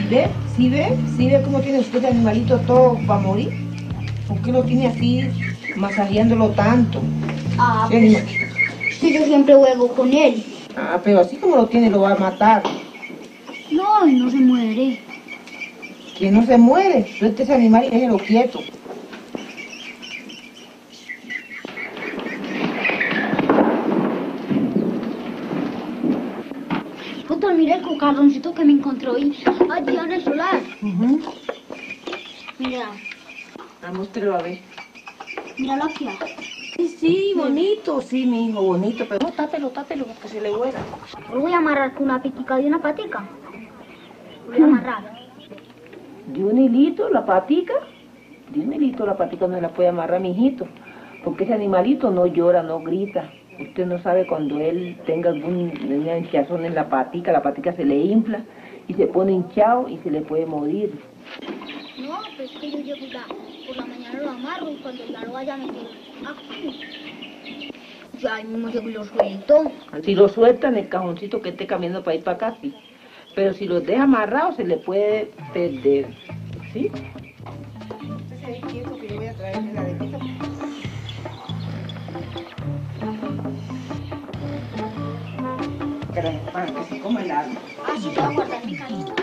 ¿Ve? ¿Sí ve? ¿Sí ve cómo tiene usted ese animalito todo para morir? ¿Por qué lo tiene así, masajeándolo tanto? Ah, pues, si yo siempre juego con él. Ah, pero así como lo tiene, lo va a matar. No, no se muere. Que no se muere. Suelte ese animal y déjelo quieto. Doctor, mira el cucarroncito que me encontró allí en el solar. Mira. Muéstrelo a ver. Míralo aquí. Sí, bonito, sí, mi hijo, bonito. Pero no, tápelo, porque se le vuela. Lo voy a amarrar con una pitica de una patica. Lo voy a amarrar. ¿De un hilito la patica? De un hilito la patica no se la puede amarrar, mijito. Porque ese animalito no llora, no grita. Usted no sabe cuando él tenga una hinchazón en la patica se le infla y se pone hinchado y se le puede morir. No, pues que yo llego por la mañana lo amarro y cuando ya lo vaya a meter aquí, ya ahí mismo llego y lo suelto. Si lo suelta en el cajoncito que esté cambiando para ir para acá, sí. Pero si los deja amarrados se le puede perder, ¿sí? Entonces ahí quieto que yo voy a traerle la arenita. Pero para que se coma el alma. Ah, sí, lo voy a guardar en mi cajita.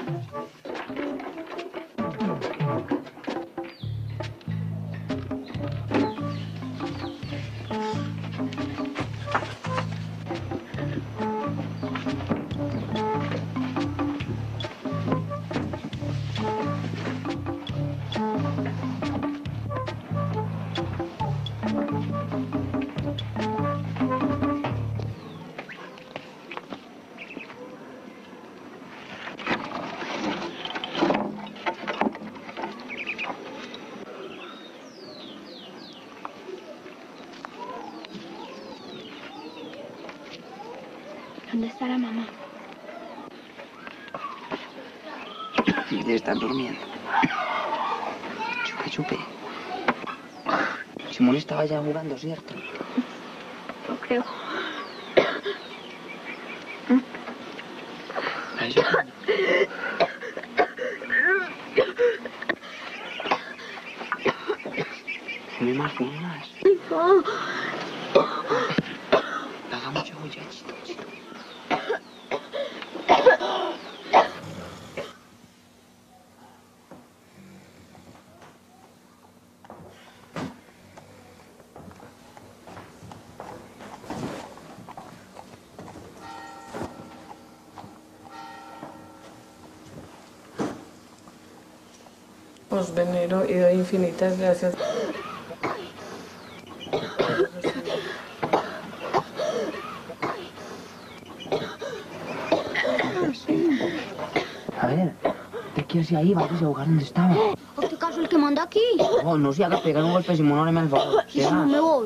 ¿Dónde está la mamá? Debe estar durmiendo. Chupe, chupe. Simón estaba ya jugando, ¿cierto? No creo. ¿A eso? Fume más, fume más. No. Haga mucho muchachito. Os venero y doy infinitas gracias. A ver, ¿te quieres ir ahí? Vayas a jugar donde estaba. ¿O qué caso el que manda aquí? Oh, no se haga pegar un golpe, Simón, ahora me al favor. Y si no me voy.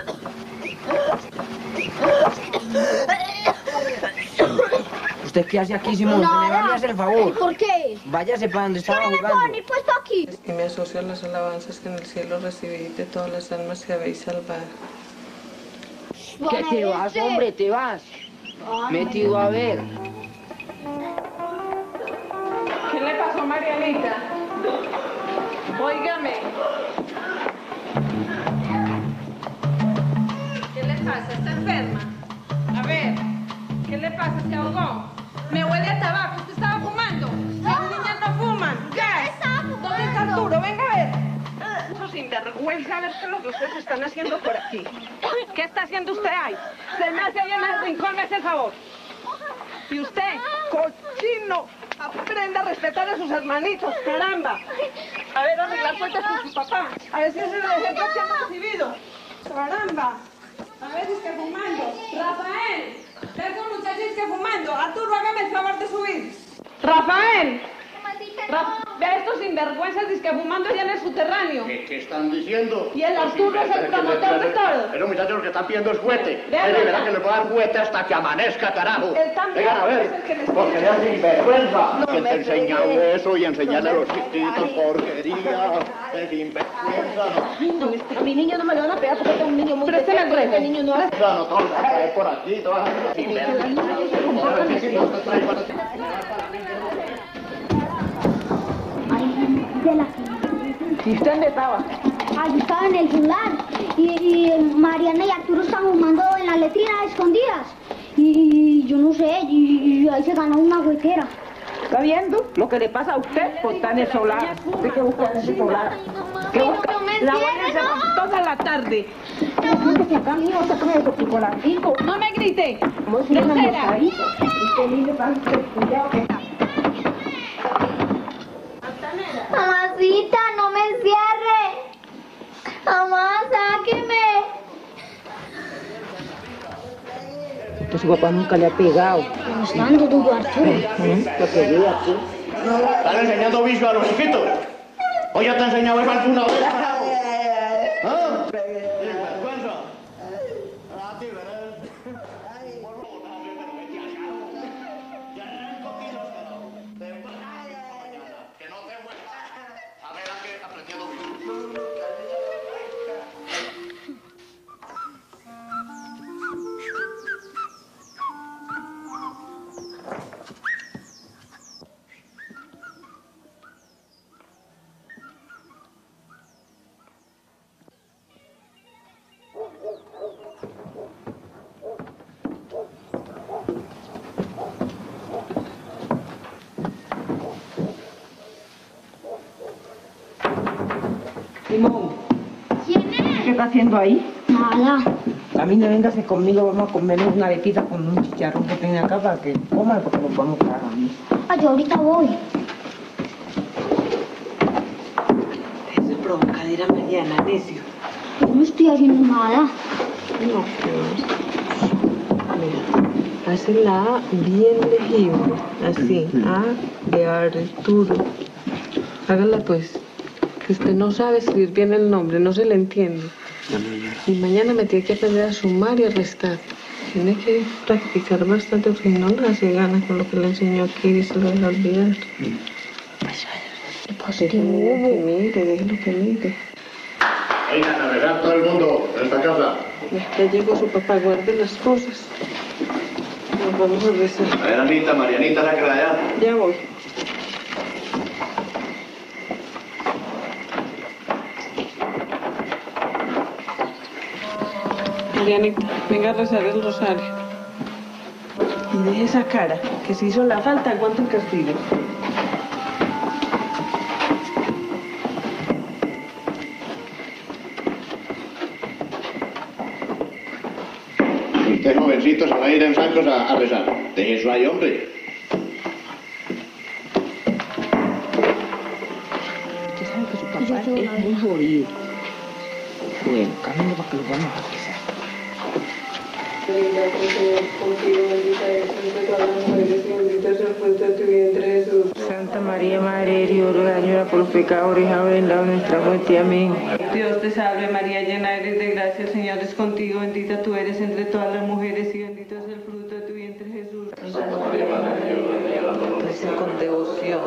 ¿Usted qué hace aquí, Simón? Se me va a hacer el favor. ¿Por qué? Váyase para donde estaba ¿Qué me jugando. puedo venir puesto aquí? Y me asocio a las alabanzas que en el cielo recibí de todas las almas que habéis salvado. ¿Qué te vas, hombre? ¿Te vas? Ay, Metido a ver. ¿Qué le pasó a Marianita? Óigame. ¿Qué le pasa? ¿Está enferma? A ver, ¿qué le pasa? ¿Se ahogó? Me huele a tabaco. ¿Usted estaba fumando? Las niñas no fuman. ¿Qué? ¿Dónde está Arturo? Venga a ver. Eso sinvergüenza, a ver qué es lo que ustedes están haciendo por aquí. ¿Qué está haciendo usted ahí? Se me hace ahí en el rincón, me hace el favor. Y usted, cochino, aprenda a respetar a sus hermanitos, caramba. A ver, arreglar cuentas con su papá. A ver si ese es el ejemplo que han recibido. Caramba. A ver, es que fumando. Rafael, esos muchachos que fumando. Arturo, hágame el favor de subir. Rafael. Ve a estos sinvergüenzas disque fumando allá en el subterráneo. ¿Qué están diciendo? Y el Arturo es el promotor de todo. Pero muchachos, lo que están pidiendo es fuete. Vean, Verá que les voy a dar fuete hasta que amanezca, carajo. Él también Vengan a es ver. el que les Porque pide. le hacen sinvergüenza. No ¿Quién me te enseña pegue. eso y enseñarle a No los me chiquitos pegue. porquería? De sinvergüenza. Ay, no, a mi niño no me lo van a pegar porque tengo un niño muy Présteme el decente. refo. Este niño no hace... No, todos van a caer por aquí. Todas las sinvergüenza. de la... ¿Y usted dónde estaba? Allí estaba en el celular. Y Mariana y Arturo estaban jugando en la letrina escondidas. Y yo no sé, y ahí se ganó una huequera. ¿Está viendo lo que le pasa a usted por estar en el solar? ¿Usted qué busca en ese solar? ¿Qué busca? La voy a hacer toda la tarde. Siéntese acá, mijo, sácame de su chocolatico. No me grite. ¿Cómo se llama? Grosera. Usted mire, va a ser cuidado que está. Mamacita, no me encierre. Mamá, sáqueme. Que su papá nunca le ha pegado. Me está dando duro Arturo. Lo que veo aquí. ¿Están enseñando vicio a los chiquitos? ¿O ya te ha enseñado eso alguna vez? ¿Ah? Vergüenza. A ti, ¿verdad? Por favor, ya arranco kilos, carajo. Te vas mañana. Que no te vuelvas. A ver a qué aprendiendo vicio. Simón, ¿Quién es? ¿qué está haciendo ahí? Nada. Camine, véngase conmigo, vamos a comernos una arepita con un chicharrón que tenga acá para que coma, porque nos vamos a quedar a mí. Ay, yo ahorita voy. Es de provocadera Mariana, necio. Yo no estoy haciendo nada. No, mira, hace la A bien legible, así, A de Arturo. Hágala pues, que usted no sabe escribir bien el nombre, no se le entiende. Y mañana me tiene que aprender a sumar y a restar. Tiene que practicar bastante porque no le hace ganas con lo que le enseñó aquí y se lo deja olvidar. Que mire, déjelo que mire. Venga, a navegar todo el mundo en esta casa. Ya llegó su papá, guarde las cosas. Nos vamos a rezar. A ver, Anita, Marianita, sáquela allá. Ya voy. Marianita, venga a rezar el rosario. Y deje esa cara, que si hizo la falta, aguanta el castigo. Usted, jovencito, se va a ir en sacos a rezar. Deje eso ahí, hombre. Usted sabe que su papá es muy jodido. Bueno, camino para que lo vamos a rezar. Bendita el Señor contigo, bendita eres entre todas las mujeres y bendito es el fruto de tu vientre, Jesús. Santa María, Madre de Dios, ruega señora por los pecadores, ahora en la hora de nuestra muerte. Amén. Dios te salve María, llena eres de gracia, el Señor es contigo, bendita tú eres entre todas las mujeres y bendito es el fruto de tu vientre, Jesús. Recen con devoción.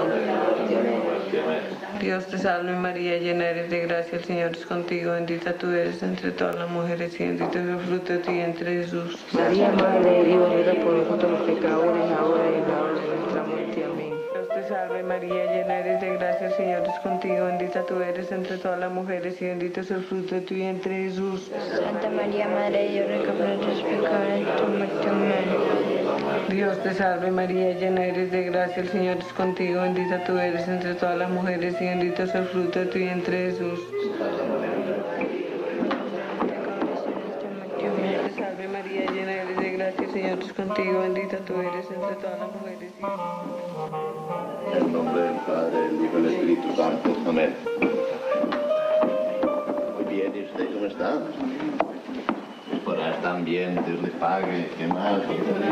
Dios te salve María, llena eres de gracia, el Señor es contigo, bendita tú eres entre todas las mujeres y bendito es el fruto de tu vientre, Jesús. María, Madre de Dios, ruega por nosotros los pecadores, ahora y en la hora de nuestra muerte. Amén. Dios te salve María, llena eres de gracia, el Señor es contigo, bendita tú eres entre todas las mujeres y bendito es el fruto de tu vientre, Jesús. Santa María, Madre de Dios, ruega por nuestros pecadores, en tu muerte. Amén. Dios te salve María, llena eres de gracia, el Señor es contigo, bendita tú eres entre todas las mujeres y bendito es el fruto de tu vientre, Jesús. Dios te salve María, llena eres de gracia, el Señor es contigo, bendita tú eres entre todas las mujeres. En el nombre del Padre, del Hijo y del Espíritu Santo. Amén. Muy bien, ¿y usted cómo está? Por ahí están bien, Dios les pague. ¿Qué más?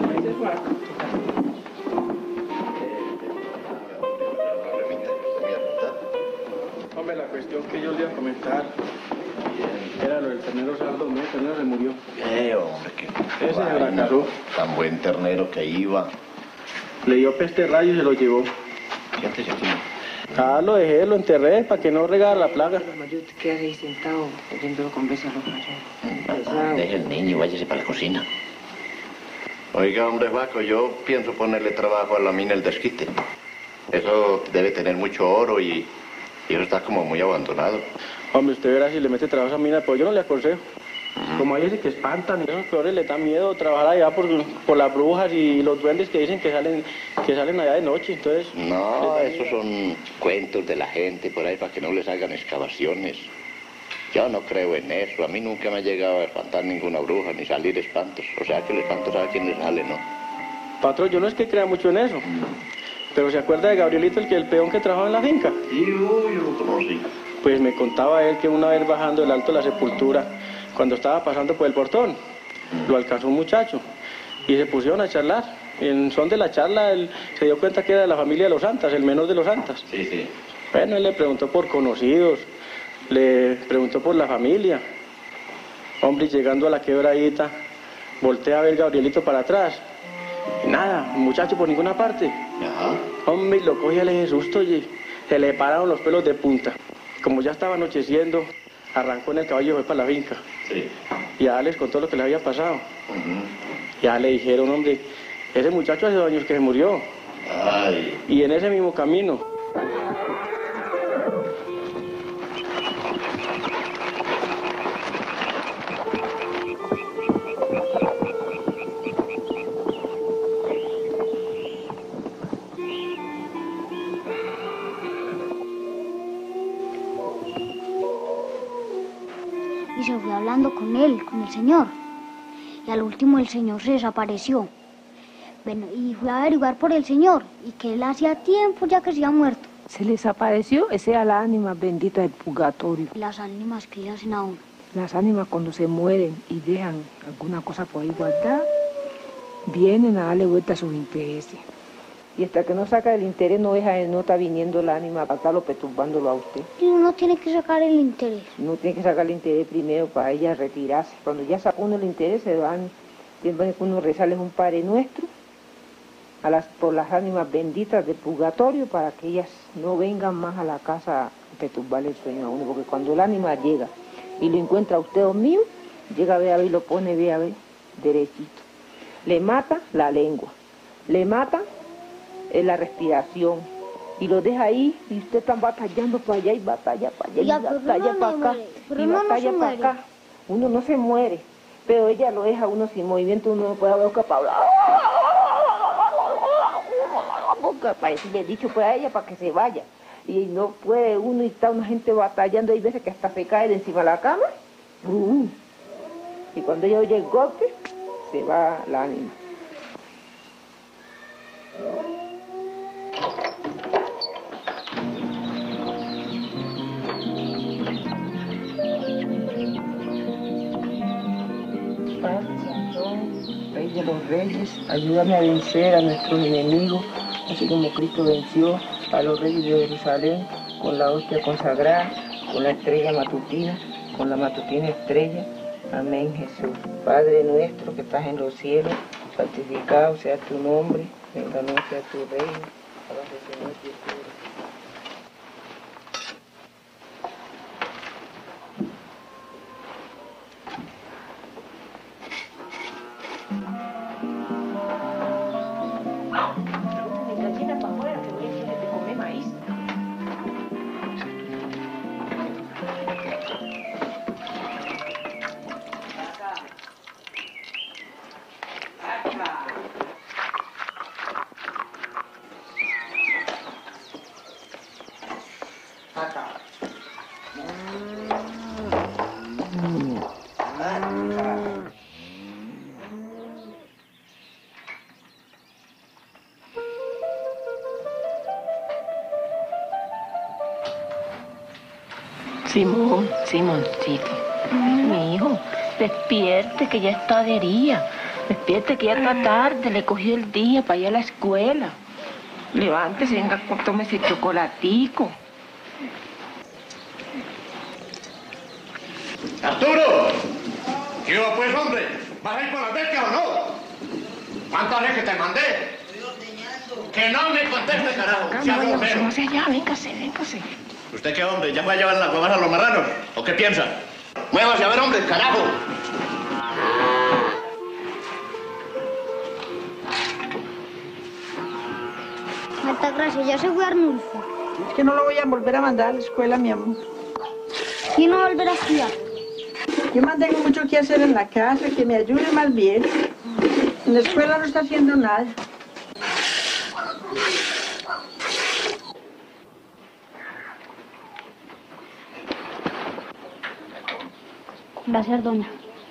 Hombre, la cuestión que yo le iba a comentar era lo del ternero sardo, ¿no? El ternero se murió. Hombre, qué Ese se la vaina. casó. Tan buen ternero que iba. Le dio peste rayo y se lo llevó. Siéntese aquí. Lo dejé, lo enterré para que no regara la plaga. Yo te quedas ahí sentado, oyendo conversar los mayores. Deje el niño y váyase para la cocina. Oiga, hombre Vaco, yo pienso ponerle trabajo a la mina El Desquite. Eso debe tener mucho oro y Y eso está como muy abandonado. Hombre, usted verá si le mete trabajo a mina, pues yo no le aconsejo. Como hay ese que espantan, y esos peores le dan miedo trabajar allá por las brujas y los duendes que dicen que salen allá de noche, entonces... No, esos son cuentos de la gente por ahí para que no les hagan excavaciones. Yo no creo en eso, a mí nunca me ha llegado a espantar ninguna bruja, ni salir espantos. O sea que el espanto sabe quién le sale, ¿no? Patrón, yo no es que crea mucho en eso, pero ¿se acuerda de Gabrielito, el peón que trabajaba en la finca? Sí, yo lo conocí. Pues me contaba él que una vez bajando el Alto de la Sepultura, cuando estaba pasando por el portón, lo alcanzó un muchacho y se pusieron a charlar. En son de la charla, él se dio cuenta que era de la familia de los Santas, el menor de los Santas. Sí, sí. Bueno, él le preguntó por conocidos, le preguntó por la familia. Hombre, llegando a la quebradita, voltea a ver Gabrielito para atrás. Y nada, muchacho por ninguna parte. Ajá. Hombre, lo cogía le susto y se le pararon los pelos de punta. Como ya estaba anocheciendo, arrancó en el caballo y fue para la finca. Sí. Y ya les contó lo que le había pasado. Ya le dijeron, hombre, ese muchacho hace 2 años que se murió. Ay. Y en ese mismo camino. Y se fue hablando con él, con el señor. Y al último el señor se desapareció. Bueno, y fue a averiguar por el señor, y que él hacía tiempo ya que se había muerto. Se les apareció, esa era la ánima bendita del purgatorio. Y las ánimas que le hacen a uno. Las ánimas cuando se mueren y dejan alguna cosa por ahí guardada, vienen a darle vuelta a sus intereses. Y hasta que no saca el interés no está viniendo la ánima a estarlo perturbándolo a usted. Y uno tiene que sacar el interés. Uno tiene que sacar el interés primero para ella retirarse. Cuando ya sacó uno el interés se van, siempre que uno rezarles un Padre Nuestro por las ánimas benditas del purgatorio para que ellas no vengan más a la casa a perturbarle el sueño a uno. Porque cuando el ánima llega y lo encuentra a usted dormido, llega a ver y lo pone, ve a ver, derechito. Le mata la lengua, le mata la respiración y lo deja ahí y usted está batallando para allá y batalla para allá Ya, y pero batalla no para me acá muere, pero y uno no batalla se para muere. acá. Uno no se muere, pero ella lo deja uno sin movimiento, uno no puede buscar para hablar. Para decirle dicho pues a ella para que se vaya. Y no puede uno y está una gente batallando, hay veces que hasta se cae de encima de la cama. Y cuando ella oye el golpe, se va la ánima. Padre Santo, Rey de los Reyes, ayúdame a vencer a nuestros enemigos, así como Cristo venció a los reyes de Jerusalén con la hostia consagrada, con la estrella matutina, con la matutina estrella. Amén, Jesús. Padre nuestro que estás en los cielos, santificado sea tu nombre, venga a nosotros tu reino, hágase Señor tu voluntad. Simón, Simoncito, mi hijo, despierte que ya está de día, despierte que ya está tarde, le cogió el día para ir a la escuela. Levántese, venga, tómese chocolatico. ¡Arturo! ¿Qué hubo pues, hombre? ¿Vas a ir por las becas o no? ¿Cuántas veces te mandé? Que no me conteste, carajo. No sé ya, véngase. ¿Usted qué, hombre? ¿Ya va a llevar las huevas a los marranos? ¿O qué piensa? Muévase a ver, hombre, carajo. Muchas gracias, ya se fue Arnulfo. Es que no lo voy a volver a mandar a la escuela, mi amor. ¿Quién no volverá a estudiar? Yo mantengo mucho que hacer en la casa, que me ayude más bien. En la escuela no está haciendo nada. Gracias, doña.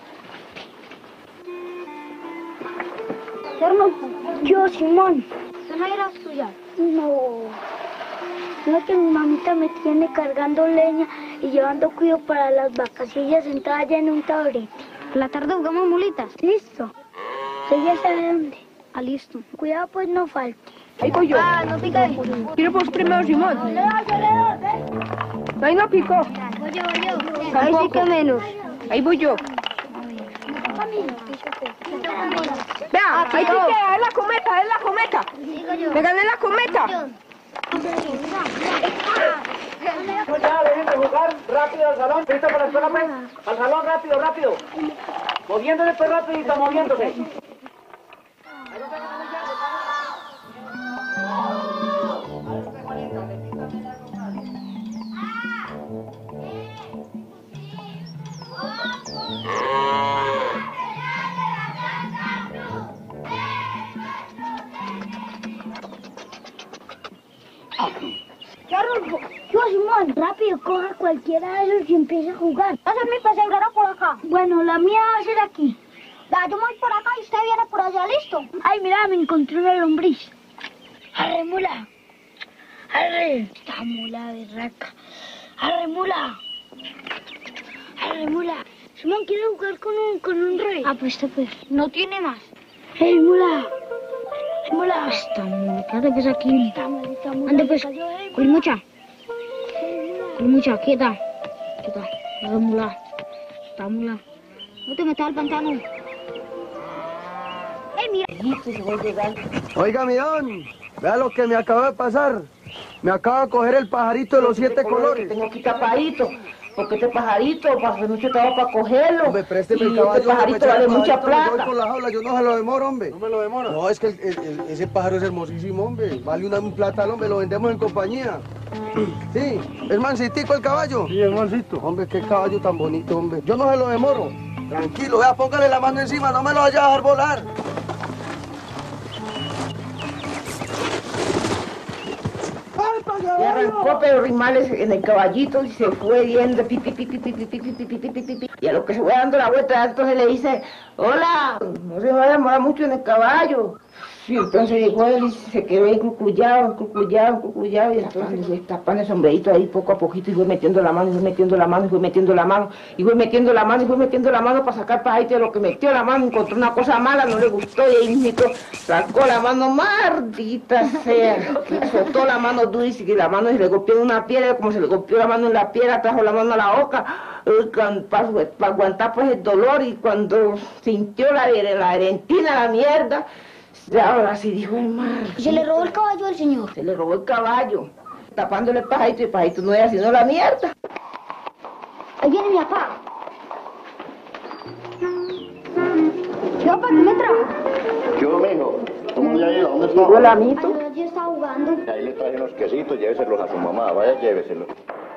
Hermano, yo, Simón. ¿Usted no irá a estudiar? No. No, que mi mamita me tiene cargando leña y llevando cuido para las vacas y ella sentada allá en un taburete. ¿Por la tarde jugamos mulitas? Listo. ¿Usted ya sabe dónde? Ah, listo. Cuidado, pues no falte. Ahí voy yo. Ah, no pica ahí. Quiero vos primero, Simón. Ahí no picó. Voy yo. Ahí sí Tampoco. que menos. Ahí voy yo. Vea, ahí piqué, es la cometa. Me gané la cometa. Ya, dejen de jugar, rápido al salón, listo para la escuela, pues. Al salón, rápido. Moviéndose, pues, rapidito, moviéndose. Yo, Simón, rápido, coja cualquiera de esos y empieza a jugar. Esa es mi pesebrera por acá. Bueno, la mía va a ser aquí. Va, yo me voy por acá y usted viene por allá, ¿listo? Ay, mira, me encontré una lombriz. Arre, mula. Arre. Esta mula berraca. Arre, mula. Arre, mula. Simón, ¿quiere jugar con un rey? Ah, pues, no tiene más. Hey, mula. Mula. Esta mula, quédate pues aquí. Ande pues, con mucha, quieta. Arre, mula. Esta mula. No te metas al pantano. Mira. Oiga, mi don, vea lo que me acaba de pasar. Me acaba de coger el pajarito de los 7 colores. Tengo aquí tapadito, porque este pajarito pasó mucho trabajo para cogerlo. Hombre, présteme el Y caballo. este pajarito vale mucha Me voy plata. por la jaula, yo no se lo demoro, hombre. ¿No me lo demora? No, es que ese pájaro es hermosísimo, hombre. Vale un plata, hombre, lo vendemos en compañía. Sí, es mansitico el caballo. Sí, es mansito. Hombre, qué caballo tan bonito, hombre. Yo no se lo demoro. Tranquilo, vea, póngale la mano encima, no me lo vaya a dejar volar. Y arrancó Pedro Rimales en el caballito y se fue yendo, y a lo que se fue dando la vuelta, entonces le dice, hola, no se va a demorar mucho en el caballo. Y entonces llegó él y se quedó ahí cucullado, y entonces destapando el sombrerito ahí poco a poquito y fue metiendo la mano, para sacar pajarito. De lo que metió la mano encontró una cosa mala, no le gustó y ahí mismo sacó la mano, maldita sea, soltó la mano dura y que la mano se le golpeó en una piedra, como se le golpeó la mano en la piedra, trajo la mano a la boca para aguantar pues el dolor, y cuando sintió la arentina, la mierda, ahora sí dijo el mar. Se le robó el caballo al señor. Se le robó el caballo, tapándole el pajarito, y el pajarito no era sino la mierda. Ahí viene mi papá. ¿Qué papá, qué me trajo? Yo, mijo, ¿cómo le ha ido? ¿Dónde está? Llegó el amito. Ay, yo estaba jugando. Ahí le traje unos quesitos, lléveselos a su mamá, vaya, lléveselos.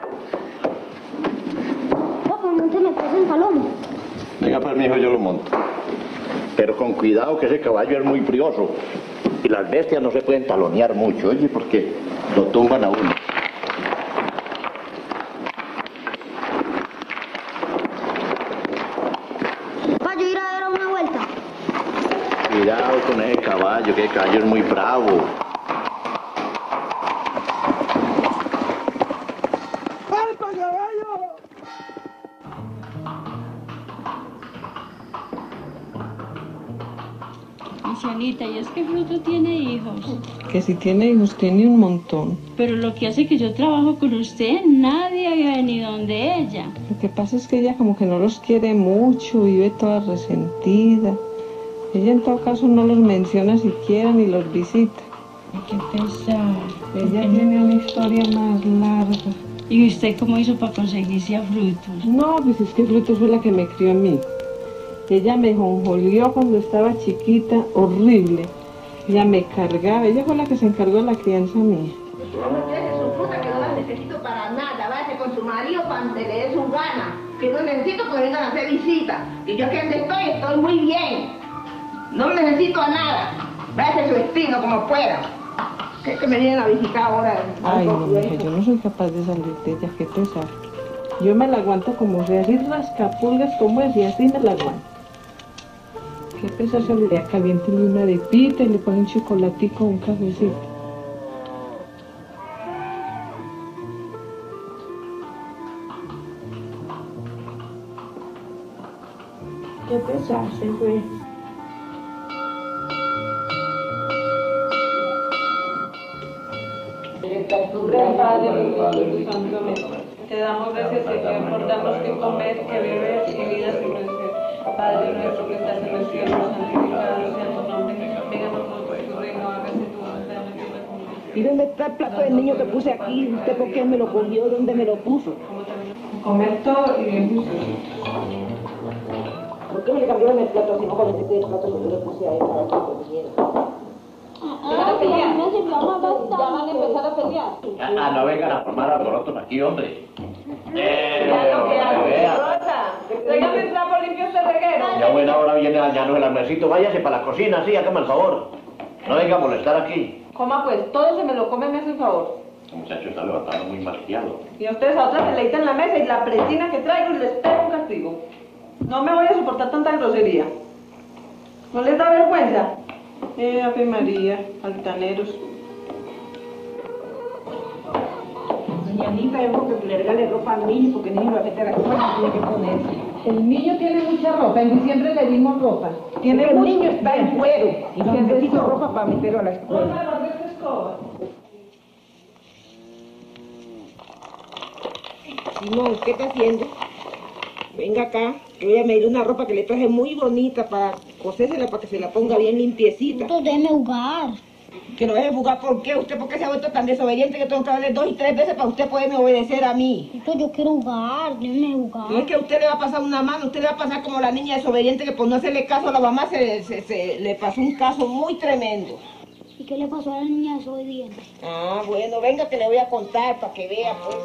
Papá, monteme pues en salón. Venga, pues, mijo, yo lo monto. Pero con cuidado, que ese caballo es muy brioso. Y las bestias no se pueden talonear mucho, oye, porque lo tumban a uno. Papá, yo iré a dar una vuelta. Cuidado con ese caballo, que el caballo es muy bravo. Lucianita, ¿y es que Fruto tiene hijos? Que si tiene hijos, tiene un montón. Pero lo que hace que yo trabajo con usted, nadie había venido donde ella. Lo que pasa es que ella como que no los quiere mucho, vive toda resentida. Ella en todo caso no los menciona siquiera ni los visita. Ay, qué pesar. Ella tiene una historia más larga. ¿Y usted cómo hizo para conseguirse a Frutos? No, pues es que Frutos fue la que me crió a mí. Ella me jonjolió cuando estaba chiquita, horrible. Ella me cargaba, ella fue la que se encargó de la crianza mía. marido cuando le dé su gana. Que no necesito que vengan a hacer visitas. Que yo aquí donde estoy muy bien. No necesito nada. Váyase su destino como pueda. Que me vienen a visitar ahora. Ay, no, mija, yo no soy capaz de salir de ella, qué pesar. Yo me la aguanto como sea, así rascapulgas como es, y así me la aguanto. Qué pesar salir de acá, caliéntele una arepita y le ponen un chocolatico o un cafecito. Qué pesar se fue. Te damos gracias, Señor, por darnos que comer, que beber y vida sin merecer. Padre nuestro que estás en el cielo, santificado sea tu nombre. Venga a nosotros tu reino, hágase tu voluntad en la tierra como en el cielo. ¿Y dónde está el plato del niño que puse aquí? ¿Usted por qué me lo cogió? ¿Dónde me lo puso? Comer todo y bien justo. ¿Por qué me le cambiaron el plato si no conocí el plato que yo le puse a él para que comiera? Ya van a empezar a pelear. No vengan a formar alborotos aquí, hombre. Tráigame el trapo limpio este reguero. Ya buena hora viene dañando el almuercito. Váyase para la cocina, sí, hágame el favor. No venga a molestar aquí. Coma pues, todo se me lo come, me hace el favor. El muchacho está levantando muy malcriado. Y a ustedes a otras se le quitan la mesa y la presina que traigo y les pego un castigo. No me voy a soportar tanta grosería. ¿No les da vergüenza? Ave María, altaneros. Doña Anita, yo creo que le regale ropa al niño porque el niño va a meter aquí, tiene que ponerse. El niño tiene mucha ropa, en diciembre le dimos ropa. El niño está en cuero y necesito ropa para meterlo a la escuela. Simón, ¿qué está haciendo? Venga acá, que voy a medir una ropa que le traje muy bonita para cosérsela, para que se la ponga bien limpiecita. Entonces déjeme jugar. Que lo deje jugar, ¿por qué? ¿Usted por qué se ha vuelto tan desobediente que tengo que darle 2 y 3 veces para usted poderme obedecer a mí? Entonces yo quiero jugar, déjeme jugar. No es que a usted le va a pasar una mano, usted le va a pasar como la niña desobediente que por no hacerle caso a la mamá le pasó un caso muy tremendo. ¿Y qué le pasó a la niña desobediente? Ah, bueno, venga que le voy a contar para que vea, pues.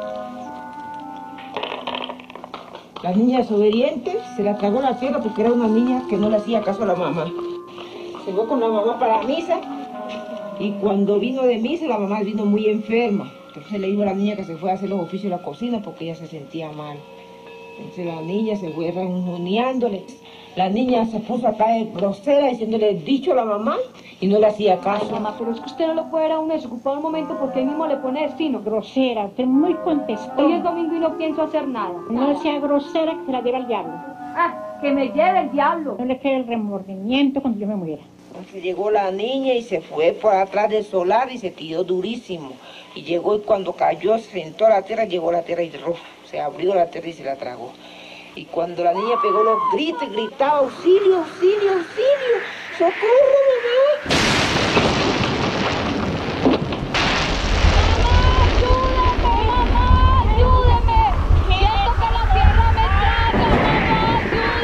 La niña desobediente se la tragó la tierra porque era una niña que no le hacía caso a la mamá. Se fue con la mamá para la misa y cuando vino de misa la mamá vino muy enferma. Entonces le dijo a la niña que se fue a hacer los oficios de la cocina porque ella se sentía mal. Entonces la niña se fue reunioneándole. La niña se puso acá de grosera diciéndole dicho a la mamá y no le hacía caso. Ay, mamá, pero es que usted no lo puede ver a uno desocupado un momento porque él mismo le pone destino. Grosera, usted es muy contestón. Hoy es domingo y no pienso hacer nada. No sea grosera que se la lleva el diablo. Ah, que me lleve el diablo. No le quede el remordimiento cuando yo me muera. Entonces llegó la niña y se fue por atrás del solar y se tiró durísimo. Y llegó y cuando cayó, se sentó a la tierra, llegó la tierra y se abrió la tierra y se la tragó. Y cuando la niña pegó los gritos y gritaba, auxilio, auxilio, auxilio, socorro, mamá. ¡Mamá, ayúdeme! ¡Siento que la tierra me traga!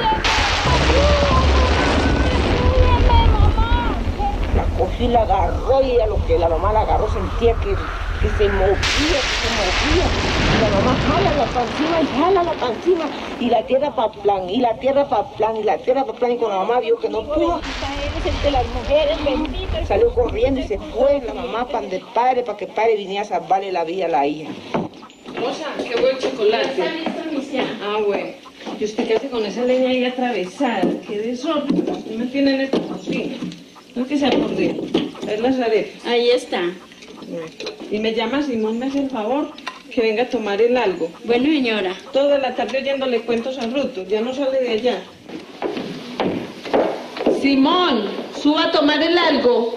¡Mamá, ayúdeme! ¡Mamá! La cogió y la agarró y a lo que la mamá la agarró sentía que se movía, Y la mamá jala la pancima y jala la pancima. Y la tierra pa' plan, y la tierra pa' plan, y la tierra pa' plan. Y cuando la mamá vio que no pudo, de las mujeres benditas, salió corriendo y se fue la mamá para el padre, para que el padre viniera a salvarle la vida a la hija. Rosa, qué buen chocolate. Ah, bueno. ¿Y usted qué hace con esa leña ahí atravesada? Qué desorden. Usted me tiene en esta cocina. No que se acorde. Es las arepas. Ahí está. Y me llama Simón, me hace el favor que venga a tomar el algo. Bueno, señora. Toda la tarde oyéndole cuentos a Ruto, ya no sale de allá. Simón, suba a tomar el algo.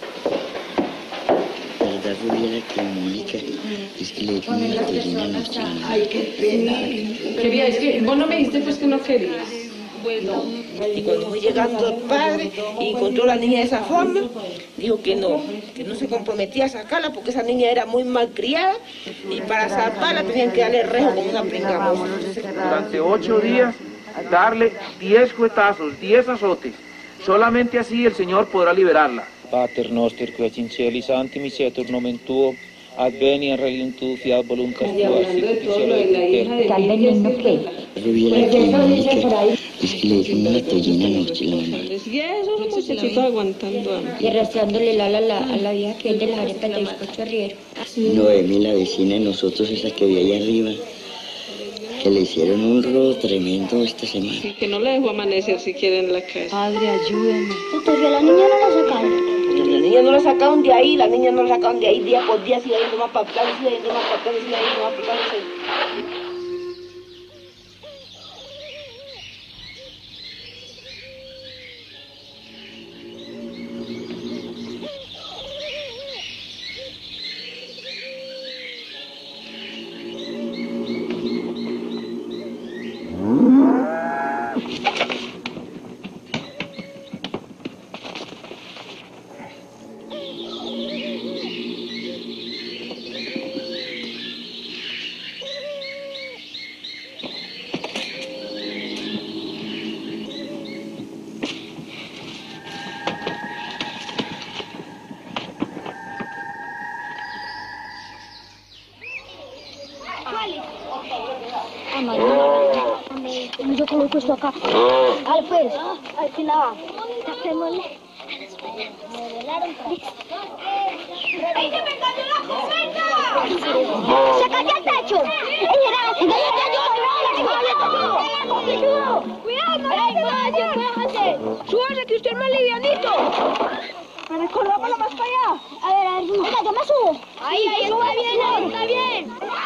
¿Verdad, Juliana, que Mónica? Es que le dijo una veterina anoche. Ay, qué pena. Quería, es que vos no me dijiste pues que no querías. Bueno, y cuando fue llegando el padre y encontró a la niña de esa forma, dijo que no se comprometía a sacarla porque esa niña era muy malcriada y para salvarla tenían que darle rejo con una pringamosa. Durante 8 días, darle 10 cuetazos, 10 azotes. Solamente así el Señor podrá liberarla. Pater noster, qui ec in cieli, sanctificetur nomen tuo, advenia regium tu fiat voluntas tua, sicut in cielo et in terra. ¿Tal veneno qué? Rubiera comunica, es que le dejé una toallina anoche la mamá. Y esos muchachitos aguantando hambre. Y arrastrándole el ala a la vieja que es de las arepas de bizcocho arriero. Noemi, la vecina de nosotros, esa que vi allá arriba, que le hicieron un robo tremendo esta semana. Sí, que no le dejo amanecer si quiere en la casa. Padre, ayúdeme. Entonces a la niña no la sacaron. La niña no la sacaron de ahí, la niña no la sacaron de ahí día por día, sigue yendo más para atrás, sigue yendo más para atrás, sigue yendo más para atrás. Yo coloco esto acá. Al pues, al final. Tapémosle. ¡Ay, se me cayó la cubeta! ¡Se cayó el techo! ¡Cuidado, no le vaya! ¡Súbase, que usted es más livianito! ¡Me corrámoslo más para allá! A ver, venga, yo me subo. Ahí, sube bien, ahí, está bien.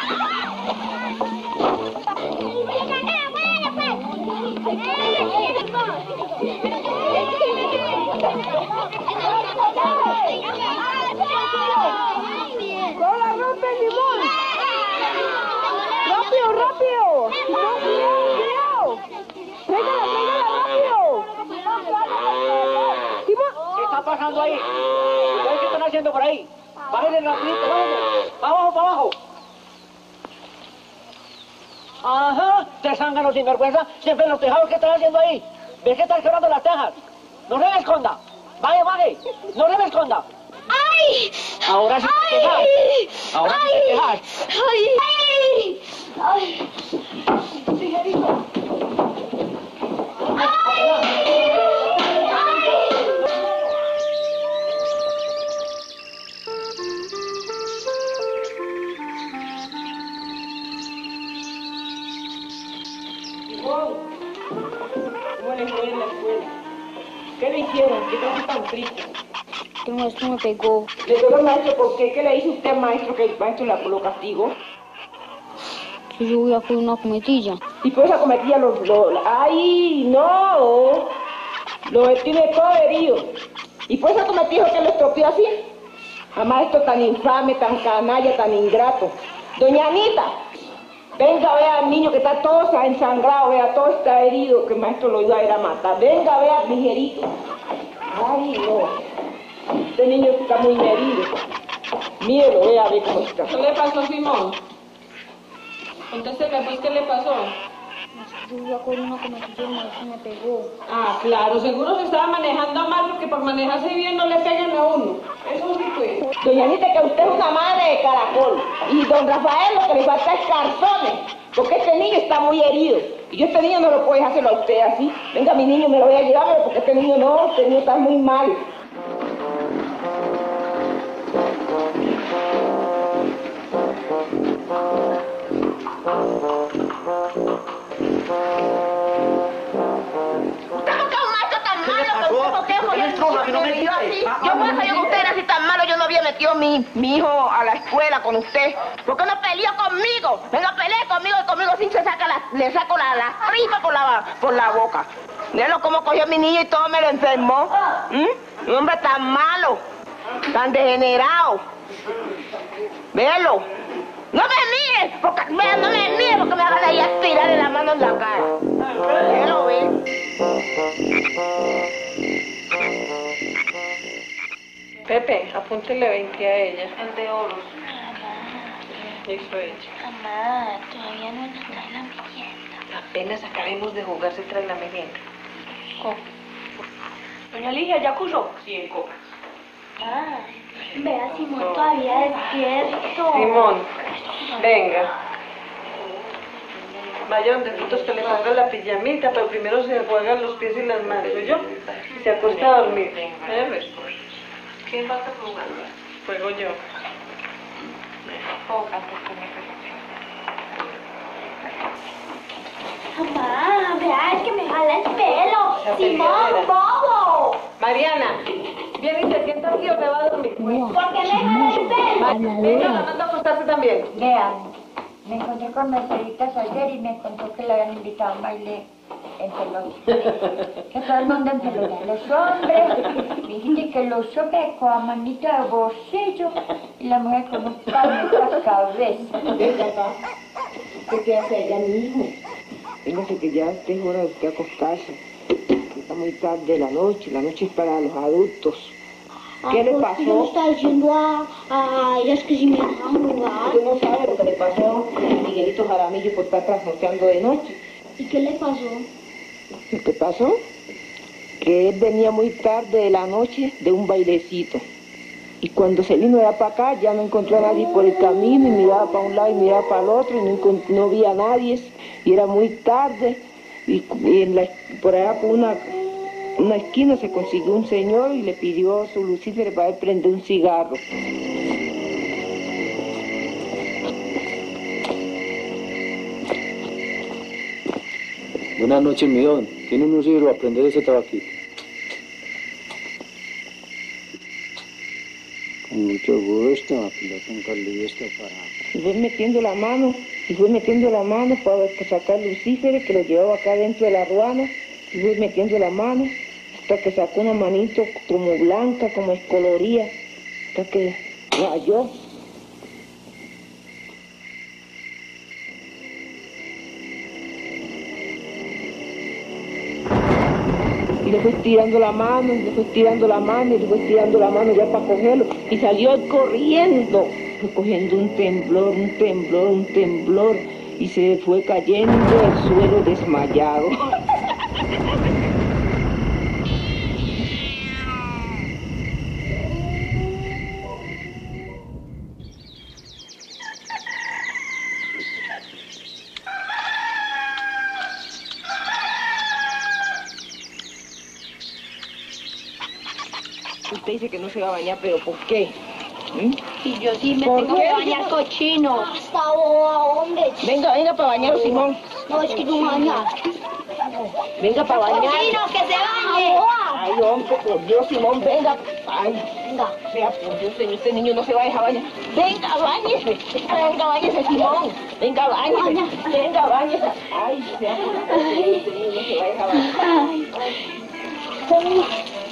¡Hola, rompe el limón! ¡Rápido, rápido! ¡No, cuidado! ¡Tráigala, rápido! ¡Simón! ¿Qué está pasando ahí? ¿Qué están haciendo por ahí? Bájenle rapidito, bájenle. ¡Para abajo, para abajo! Ajá, te zánganos sin vergüenza, siempre en los tejados. ¿Qué están haciendo ahí? ¿Ves que están quebrando las tejas? ¡No se me esconda! ¡Baje, baje! ¡No se me esconda! ¡Ay! Ahora sí te quejas. Ahora sí te quejas. ¡Ay! ¡Ay! Tijerito. ¿Cómo le fue en la escuela? ¿Qué le hicieron? ¿Qué clase tan triste? El maestro me pegó. ¿Le pegó al maestro por qué? ¿Qué le hizo usted al maestro que el maestro lo castigó? Que yo voy a hacer una cometilla. Y por esa cometilla ¡ay, no! Lo tiene todo herido. Y por esa cometida que lo estropeó así. A maestro tan infame, tan canalla, tan ingrato. Doña Anita, venga, vea al niño que está todo ensangrado, vea, todo está herido, que el maestro lo iba a ir a matar. Venga, vea, ligerito. Ay, no. Este niño está muy herido. Mírelo, vea, ve cómo está. ¿Qué le pasó, Simón? Contésteme, pues, ¿qué le pasó? Yo voy a hacer una cometilla y el maestro me pegó. Ah, claro, seguro se estaba manejando mal porque por manejarse bien no le peguen a uno. Eso sí fue. Doña Anita, que usted es una madre de caracol. Y don Rafael lo que le falta es cartones. Porque este niño está muy herido. Y yo este niño no lo puedo dejárselo a usted así. Venga, mi niño, me lo voy a llevar, porque este niño no, este niño está muy mal. Yo voy a salir con usted así tan malo, yo no había metido mi hijo a la escuela con usted. ¿Por qué no peleó conmigo? Venga, pelee conmigo y conmigo sí le saco la tripa por la boca. Véalo cómo cogió a mi niño y todo me lo enfermó. Un hombre tan malo, tan degenerado. Véalo. No me mire, porque no me mire porque me van a ir a tirarle la mano en la cara. Véalo, ve. Pepe, apúntele 20 a ella. El de oros. Eso es. Mamá, todavía no nos trae la merienda. Apenas acabemos de jugar se trae la merienda. Doña Ligia, ¿ya acusó? Sí, en copas. Vea, Simón todavía despierto. Simón, venga. Vaya donde Frutos que le ponga la pijamita, pero primero se juegan los pies y las manos, ¿oyó? Y se acuesta a dormir. ¿Quién va a estar jugando? Juego yo. Mamá, vea, es que me jala el pelo. Simón, bobo. Mariana, viene y se sienta aquí o se va a dormir. ¿Por qué me jala el pelo? Venga, manda a acostarse también. Vean, me encontré con Merceditas ayer y me contó que le habían invitado a un baile en pelota. Que todo el mundo en pelota. Los hombres, dijiste que los hombres con la manita de bolsillo y la mujer con un palo en la cabeza. Venga acá. ¿Qué hace allá, mi hijo? Véngase que ya es hora de usted acostarse. Está muy tarde la noche es para los adultos. ¿Qué le pasó? ¿Qué le está diciendo a ellas que si me dejan jugar? Usted no sabe lo que le pasó a Miguelito Jaramillo por estar trasnochando de noche. ¿Y qué le pasó? ¿Qué pasó? Que él venía muy tarde de la noche de un bailecito. Y cuando se vino allá para acá, ya no encontró a nadie por el camino, y miraba para un lado y miraba para el otro, y no vi a nadie, y era muy tarde, y por allá por una esquina se consiguió un señor y le pidió su lucífer para él prender un cigarro. Buenas noches, mi don. ¿Tiene un lucífer para prender ese tabaquito? Con mucho gusto, aquí lo tengo listo para... Y fue metiendo la mano para sacar lucíferes que lo llevaba acá dentro de la ruana, y fue metiendo la mano hasta que sacó una manito como blanca, como escoloría, hasta que rayó. Y le fue estirando la mano, y le fue estirando la mano, y le fue estirando la mano ya para cogerlo, y salió corriendo, fue cogiendo un temblor, y se fue cayendo al suelo desmayado. Usted dice que no se va a bañar, pero ¿por qué? Y yo sí me tengo que bañar, cochino. Hasta boba, hombre. Venga para bañar, Simón. No, es que no bañar. Venga para bañar. Cochino, que se bañe. Ay, hombre, por Dios, Simón, venga. Ay, venga. Vea, por Dios, señor, este niño no se va a dejar bañar. Venga, bañese. Venga, bañese, Simón. Venga, bañese. Venga, bañese. Ay, vea, por Dios, este niño no se va a dejar bañar. Ay.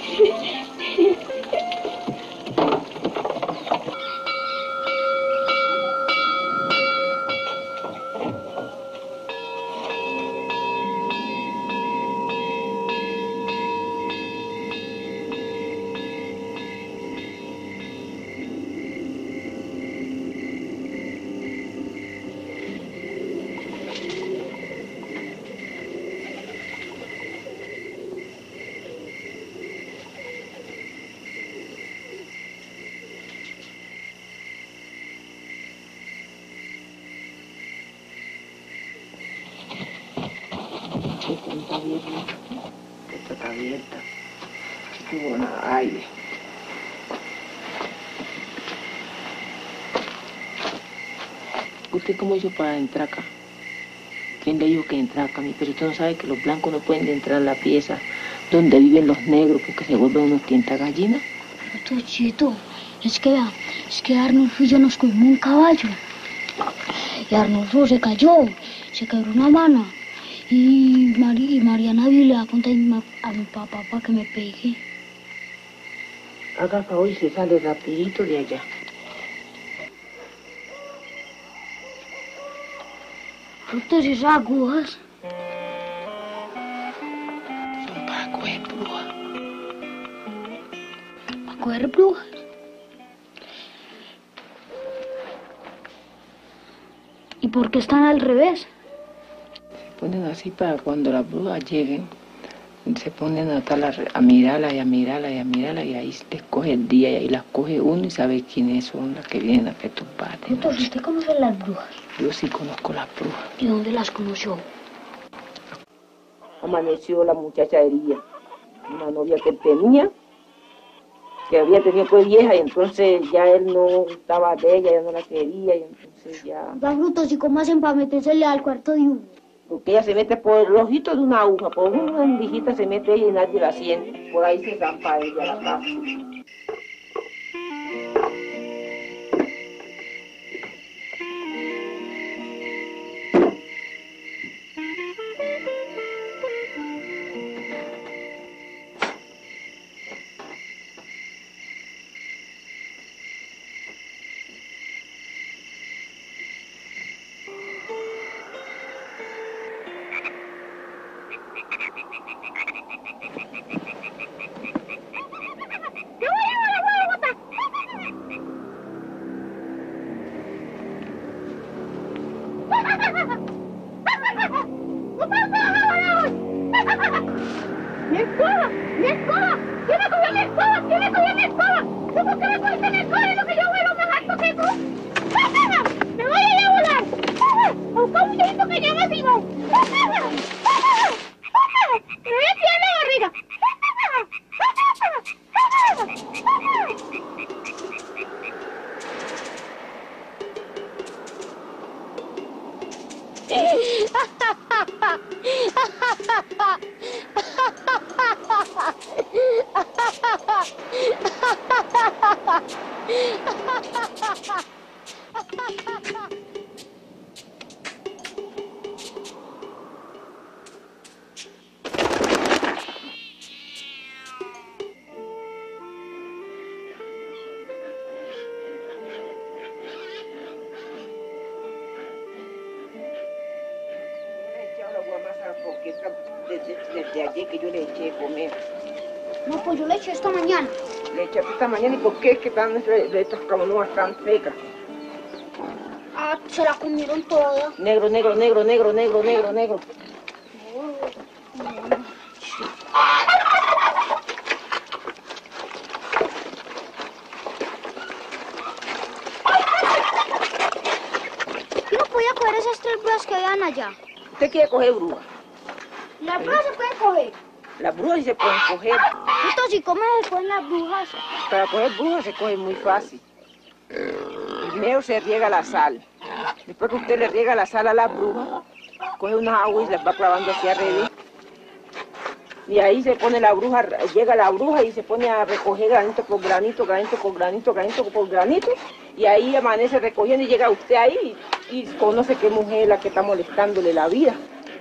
Esta está abierta. No hubo nada aire. ¿Usted cómo hizo para entrar acá? ¿Quién le dijo que entrara acá? Pero usted no sabe que los blancos no pueden entrar a la pieza donde viven los negros porque se vuelven unos tientagallinas. Pero Chito, es que Arnulfo y yo nos comimos un caballo. Y Arnulfo se cayó, se quebró una mano. Y Mariana le va a contar a mi papá para que me pegue. Haga favor y se sale rapidito de allá. Frutas y esas agujas. Son para coger brujas. ¿Para coger brujas? ¿Y por qué están al revés? Se ponen así para cuando las brujas lleguen, Se ponen a mirarla y a mirarla y a mirarla y ahí les coge el día y ahí las coge uno y sabe quiénes son las que vienen a perturbar. Entonces, ¿usted conoce las brujas? Yo sí conozco las brujas. ¿Y dónde las conoció? Amaneció la muchacha herida, una novia que él tenía, que había tenido pues vieja y entonces ya él no estaba de ella, ya no la quería y entonces ya... Da frutos, ¿y cómo hacen para metérsele al cuarto de uno? Porque ella se mete por el ojito de una aguja, por una endijita se mete ella y nadie la siente. Por ahí se zampa ella a la casa. Desde ayer que yo le eché a comer. No, pues yo le eché esta mañana. Le eché esta mañana, ¿y por qué es que están de estas canoas tan secas? Ah, se la comieron toda. Negro, negro, negro, negro, negro, negro, negro. Yo no podía coger esas 3 brujas que habían allá. ¿Usted quiere coger brujas? Las brujas se pueden coger. Las brujas sí se pueden coger. Entonces, ¿y cómo se cogen las brujas? Para coger brujas se coge muy fácil. Primero se riega la sal. Después que usted le riega la sal a las brujas, coge unas aguas y las va clavando hacia al revés. Y ahí se pone la bruja, llega la bruja y se pone a recoger granito por granito, granito por granito, granito por granito. Y ahí amanece recogiendo y llega usted ahí y conoce qué mujer es la que está molestándole la vida.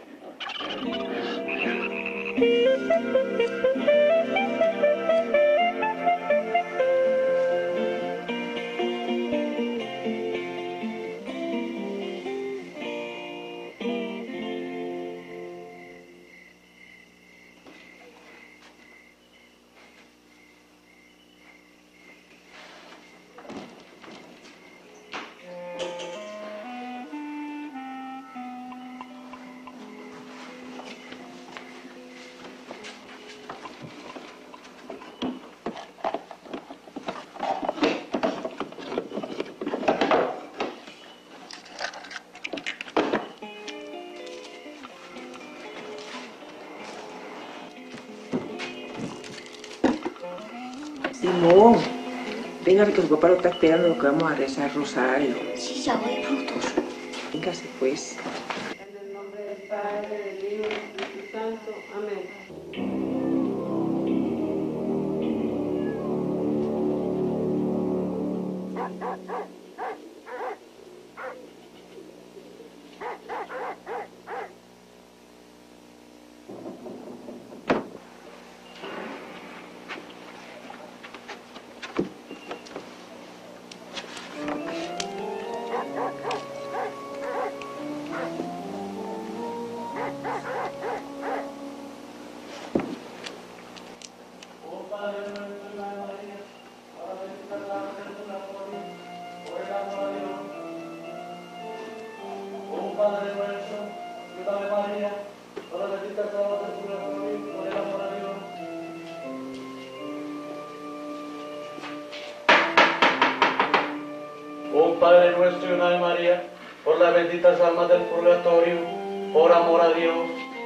Simón, véngase que su papá lo está esperando, lo que vamos a rezar rosario. Sí, sabe frutos. Véngase pues. En el nombre del Padre, del Hijo y del Espíritu Santo. Amén. Un Padre Nuestro y una Ave María, por las benditas almas del purgatorio, por amor a Dios.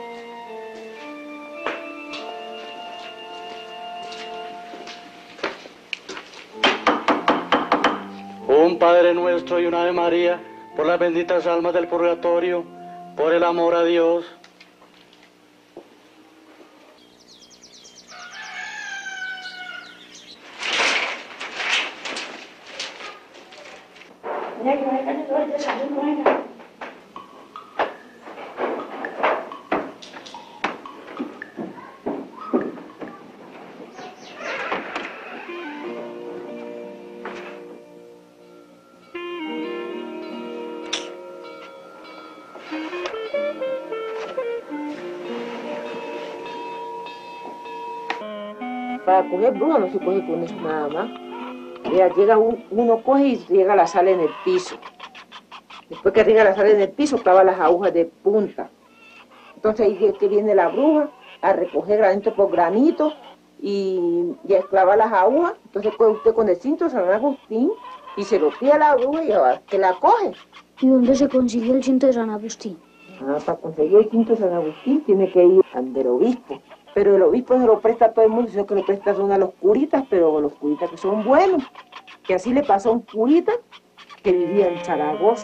Un Padre Nuestro y una Ave María, por las benditas almas del purgatorio, por el amor a Dios. Para coger bruja no se coge con eso nada más. Ya llega uno coge y riega la sal en el piso. Después que riega la sal en el piso, clava las agujas de punta. Entonces ahí es que viene la bruja a recoger granito por granito y a clavar las agujas. Entonces coge usted con el cinto de San Agustín y se lo pide a la bruja y ahora que la coge. ¿Y dónde se consigue el cinto de San Agustín? Para conseguir el cinto de San Agustín tiene que ir al del obispo. Pero el obispo no lo presta a todo el mundo, sino que lo presta a los curitas, pero los curitas que son buenos. Que así le pasó a un curita que vivía en Zaragoza.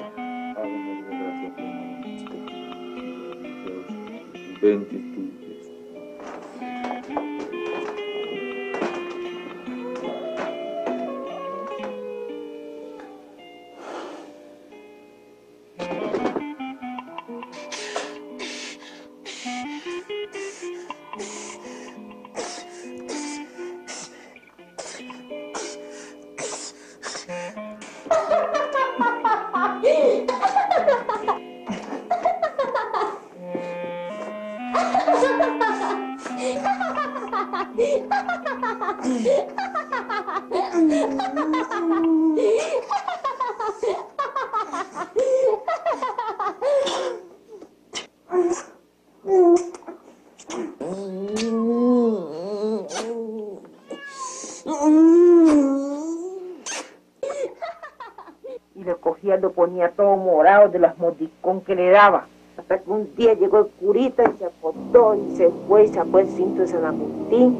Y le cogía, lo ponía todo morado de las mordiscón que le daba. Hasta que un día llegó el curita y se acostó y se fue y sacó el cinto de San Agustín.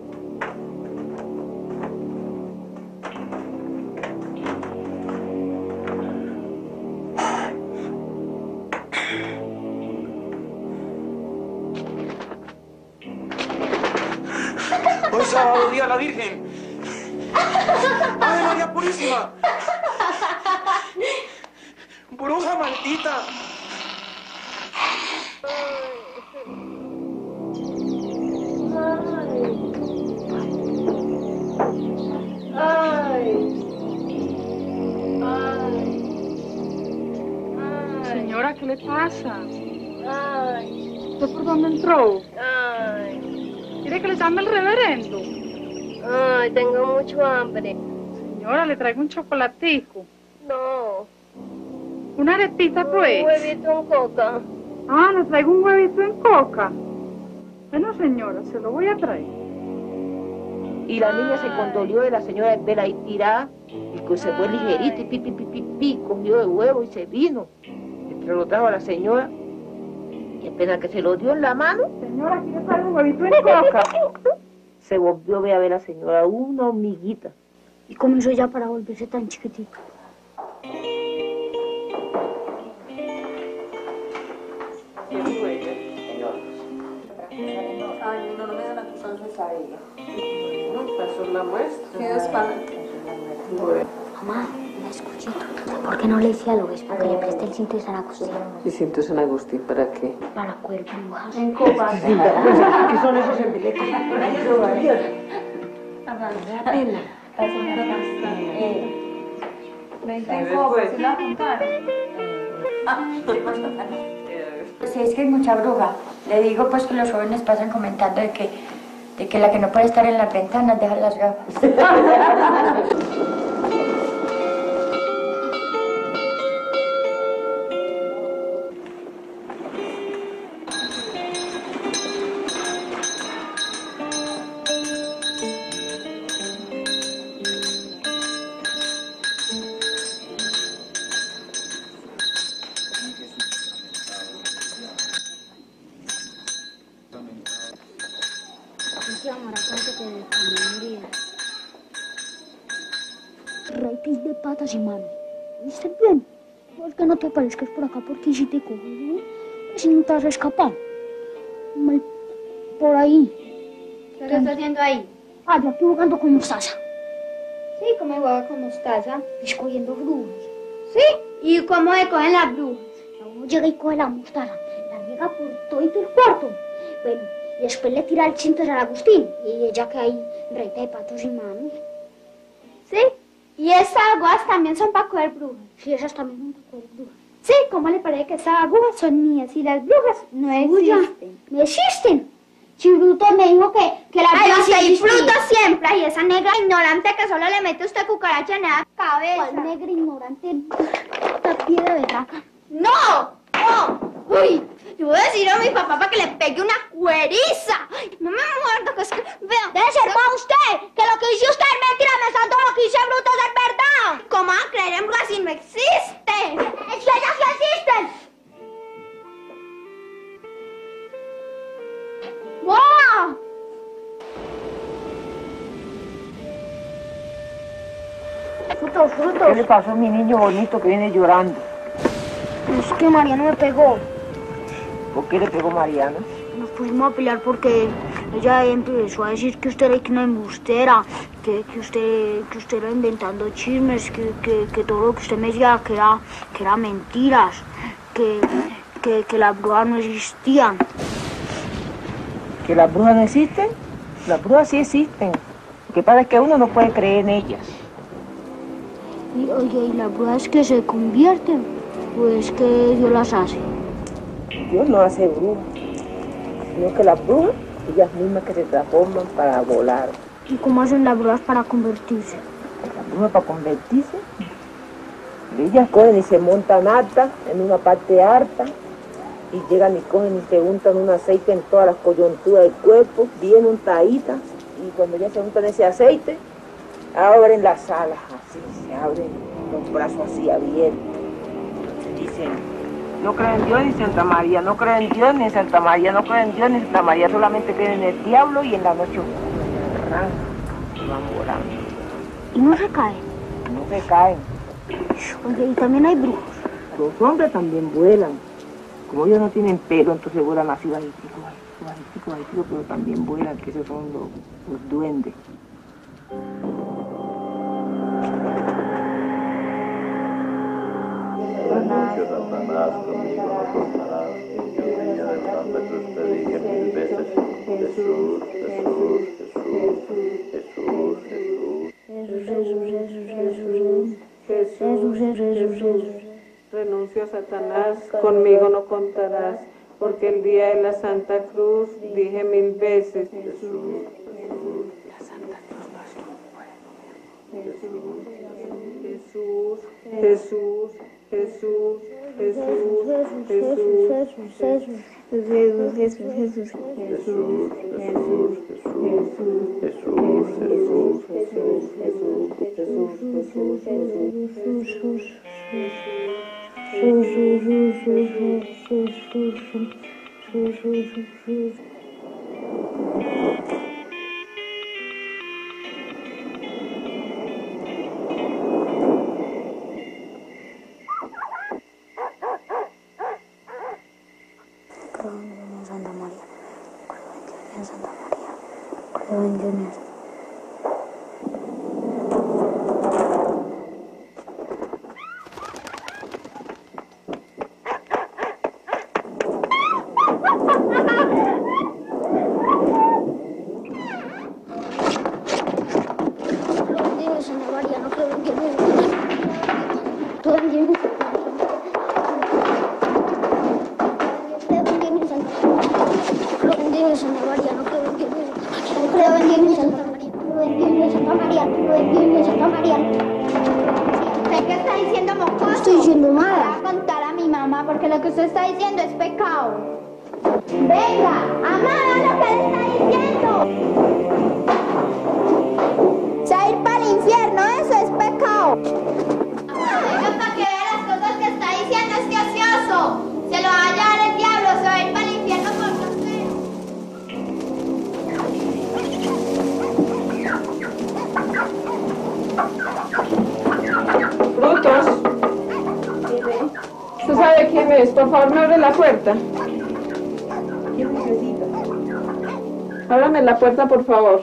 Hoy sábado, día de la Virgen. ¡Ave María Purísima! ¡Bruja maldita! Señora, ¿qué le pasa? ¿Usted por dónde entró? ¿Quiere que le llame el reverendo? Ay, tengo mucho hambre. Señora, le traigo un chocolatico. No. ¿Una arepita, pues? Un huevito en coca. Ah, le traigo un huevito en coca. Bueno, señora, se lo voy a traer. Y la niña se condolió de la señora de verla ahí tirada, y que se fue ligerita, y cogió el huevo y se vino. Se lo trajo a la señora, y apenas que se lo dio en la mano. Señora, ¿quiere traer un huevito en coca? Se volvió a ver a la señora una hormiguita. ¿Y cómo hizo ya para volverse tan chiquitito? Ay, no me dan acusaciones a ella. Pasó la muestra. ¿Qué es para? Mamá, la escuché. ¿Por qué no le decía lo que es? Porque le presté el cinto de San Agustín. ¿Y cinto de San Agustín para qué? Para coger brujas. En copa. ¿Qué son esos embiletes? Da pena. La señora Vente en copa, ¿se la contaron? Sí, es que hay mucha bruja. Le digo pues que los jóvenes pasan comentando de que la que no puede estar en las ventanas deja las gafas. Raíces de patas y manos. ¿Viste bien? Es que no te aparezcas por acá porque si te cojo, ¿no? Si no te vas a escapar. Por ahí. ¿Qué estás haciendo ahí? Ah, yo aquí jugando con mostaza. Sí, ¿cómo juega con mostaza? Escogiendo brujas. ¿Sí? ¿Y cómo se cogen las brujas? Uno llega y coge la mostaza, la riega por todo el cuarto. Bueno, y después le tira el cinto a San Agustín. Y ella que hay reita de patos y manos. ¿Sí? ¿Y esas aguas también son para coger brujas? Sí, esas también son para coger brujas. Sí, ¿cómo le parece que esas agujas son mías y las brujas no existen? ¿No existen? Si Bruto me dijo que las brujas y Bruto siempre, y esa negra ignorante que solo le mete usted cucaracha en la cabeza. ¿Cuál negra ignorante? Esta piedra de caca. ¡No! ¡No! ¡Uy! Yo voy a decir a mi papá para que le pegue una cueriza. No me muerdo, que es que... Vea, debe ser para usted, que lo que dice usted es mentira, me salto lo que dice Bruto es verdad. ¿Cómo van a creer en brujas si no existen? ¡Es que ellas sí existen! ¡Wow! ¿Qué le pasó a mi niño bonito que viene llorando? Es que Mariano me pegó. ¿Por qué le pegó Mariano? Nos pusimos a pelear porque ella empezó a decir que usted era una embustera, que usted era inventando chismes, que todo lo que usted me decía que era mentiras, que las brujas no existían. ¿Que las brujas no existen? Las brujas sí existen. Lo que pasa es que uno no puede creer en ellas. Y, oye, ¿y las brujas que se convierten? ¿O es que Dios las hace? Dios no hace brujas, sino que las brujas, ellas mismas que se transforman para volar. ¿Y cómo hacen las brujas para convertirse? Las brujas para convertirse, ellas cogen y se montan altas, en una parte harta, y llegan y cogen y se untan un aceite en todas las coyunturas del cuerpo, bien untaditas, y cuando ya se untan ese aceite, abren las alas, así, se abren los brazos así abiertos. Dicen, no creo en Dios ni en Santa María, no creo en Dios ni en Santa María, no creo en Dios ni en Santa María, solamente creen en el diablo y en la noche oscura, y van volando. ¿Y no se caen? No se caen. Oye, ¿y también hay brujos? Los hombres también vuelan. Como ellos no tienen pelo, entonces vuelan así bajitico, pero también vuelan, que esos son los duendes. Renuncio, Satanás, conmigo no contarás. Yo venía del Santa Cruz, te dije 1000 veces, Jesús, Jesús, Jesús, Jesús, Jesús. Renuncio a Satanás, conmigo no contarás, porque el día de la Santa Cruz dije 1000 veces, Jesús, la Santa Cruz no es tu Jesús, Jesús, Jesús, Jesús, Santa María, creo en Dios. Santa María, no creo en Dios. Todo en Dios. Santa María, no creo en Dios. No creo en Dios, Santa María. No creo en Dios, Santa María. No creo en Dios, Santa María. ¿Usted qué está diciendo, mocoso? No estoy diciendo nada. Voy a contar a mi mamá porque lo que usted está diciendo es pecado. Venga, amada, lo que le está diciendo. Se va a ir para el infierno, eso es pecado. Venga, para que vea las cosas que está diciendo este ocioso. Se lo va a llevar el diablo, se va a ir para el infierno por usted. ¿Quién es? Por favor, me abre la puerta. ¿Quién necesita? Ábrame la puerta, por favor.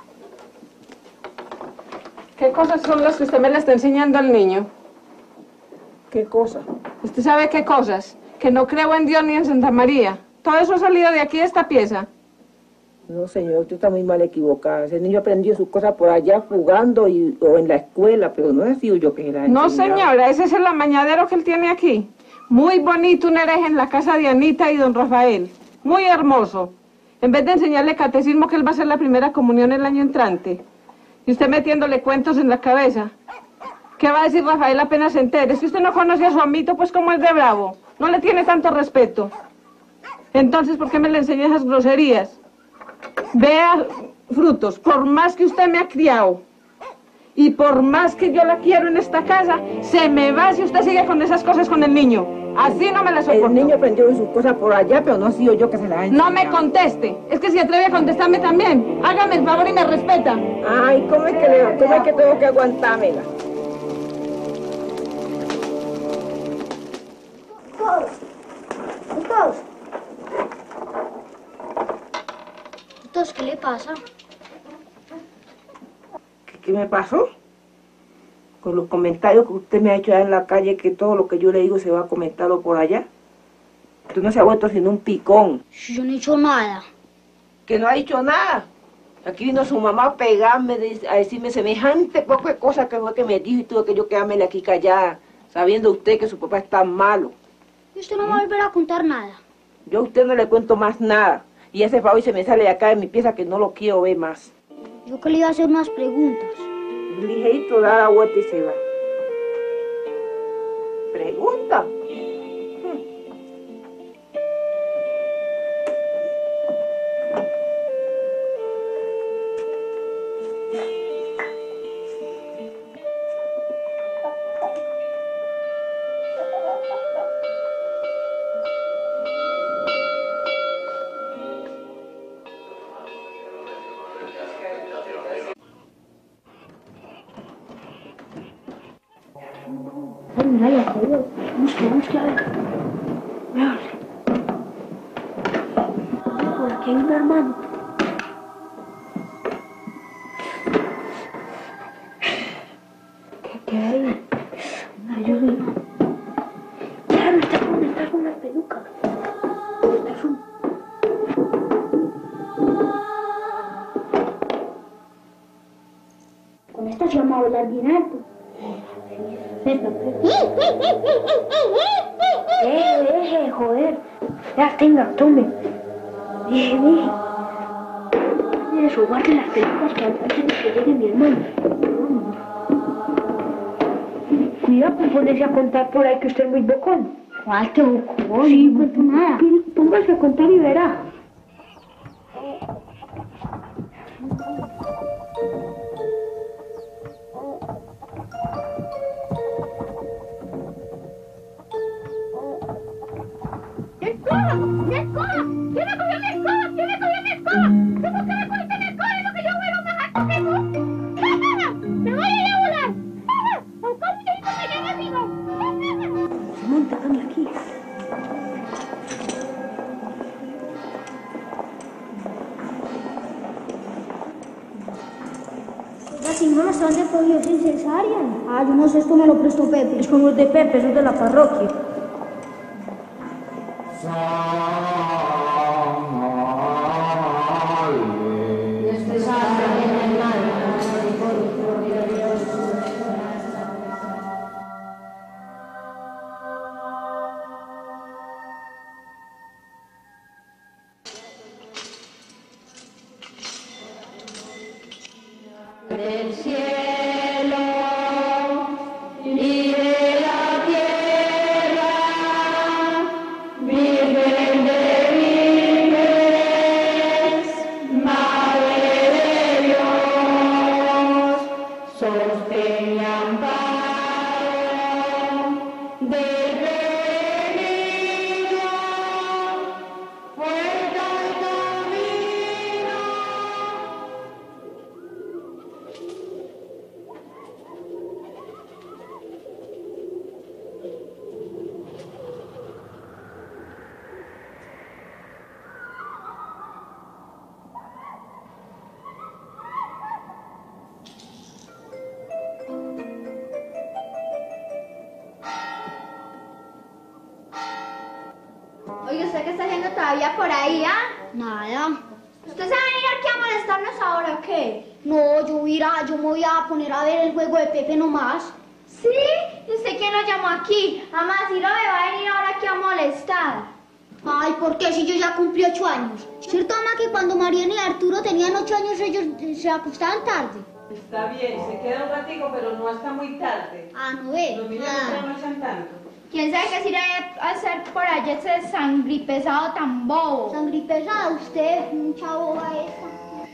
¿Qué cosas son las que usted me le está enseñando al niño? ¿Qué cosa? ¿Usted sabe qué cosas? Que no creo en Dios ni en Santa María. Todo eso ha salido de aquí, de esta pieza. No, señor, usted está muy mal equivocada. Ese niño aprendió sus cosas por allá jugando o en la escuela, pero no he sido yo que se las No, enseñado. señora, ese es el amañadero que él tiene aquí. Muy bonito un hereje en la casa de Anita y don Rafael. Muy hermoso. En vez de enseñarle catecismo, que él va a hacer la primera comunión el año entrante. Y usted metiéndole cuentos en la cabeza. ¿Qué va a decir Rafael apenas se entere? Si usted no conoce a su amito, pues como es de bravo. No le tiene tanto respeto. Entonces, ¿por qué me le enseña esas groserías? Vea, Frutos, por más que usted me ha criado y por más que yo la quiero en esta casa, se me va si usted sigue con esas cosas con el niño. Así no me la soporto. El niño aprendió sus cosas por allá, pero no he sido yo que se las ha enseñado. No me conteste. Es que si atreve a contestarme también. Hágame el favor y me respeta. Ay, ¿cómo es que tengo que aguantármela? Entonces, ¿qué le pasa? ¿Qué me pasó? Con los comentarios que usted me ha hecho allá en la calle, que todo lo que yo le digo se va a comentarlo por allá. Usted no se ha vuelto sino un picón. Yo no he hecho nada. Que no ha dicho nada. Aquí vino su mamá a pegarme, a decirme semejante poco de cosas que fue que me dijo y tuve que yo quedarme aquí callada, sabiendo usted que su papá es tan malo. Y usted no va a volver a contar nada. Yo a usted no le cuento más nada. Y ese favor se me sale de acá de mi pieza que no lo quiero ver más. Yo que le iba a hacer unas preguntas. Ligerito da la vuelta y se va. ¿Pregunta? Mira, ya jodido. Busca. Por aquí hay un hermano. ¿Qué hay? Yo vi. Claro, está con una peluca. Con esta se llama volar bien alto. Deje, joder. Ya, tome. Deje. Eso, guarde las pelucas que antes de que llegue mi hermano. Cuidado con ponerse a contar por ahí que usted es muy bocón. ¿Cuál te bocón? Sí, no cuento nada. Póngase a contar y verá. Simón, ¿hasta dónde cogió sin cesárea? Ah, yo no sé, esto me lo prestó Pepe. Es como es de Pepe, eso es de la parroquia. Del cielo y de la tierra, Virgen de todavía por ahí, ¿ah? Nada. ¿Usted se va a venir aquí a molestarnos ahora o qué? No, yo me voy a poner a ver el juego de Pepe nomás. ¿Sí? ¿Y usted quién lo llamó aquí? Mamá, si no me va a venir ahora aquí a molestar. Ay, ¿por qué? Si yo ya cumplí 8 años. ¿Cierto, mamá, que cuando Mariana y Arturo tenían 8 años ellos se acostaban tarde? Está bien, se queda un ratico, pero no hasta muy tarde. Ah, no ve. Los niños no trasnochan tanto. ¿Quién sabe qué se irá a hacer por allá ese sangripesado tan bobo? Sangripesado, usted, mucha boba esa.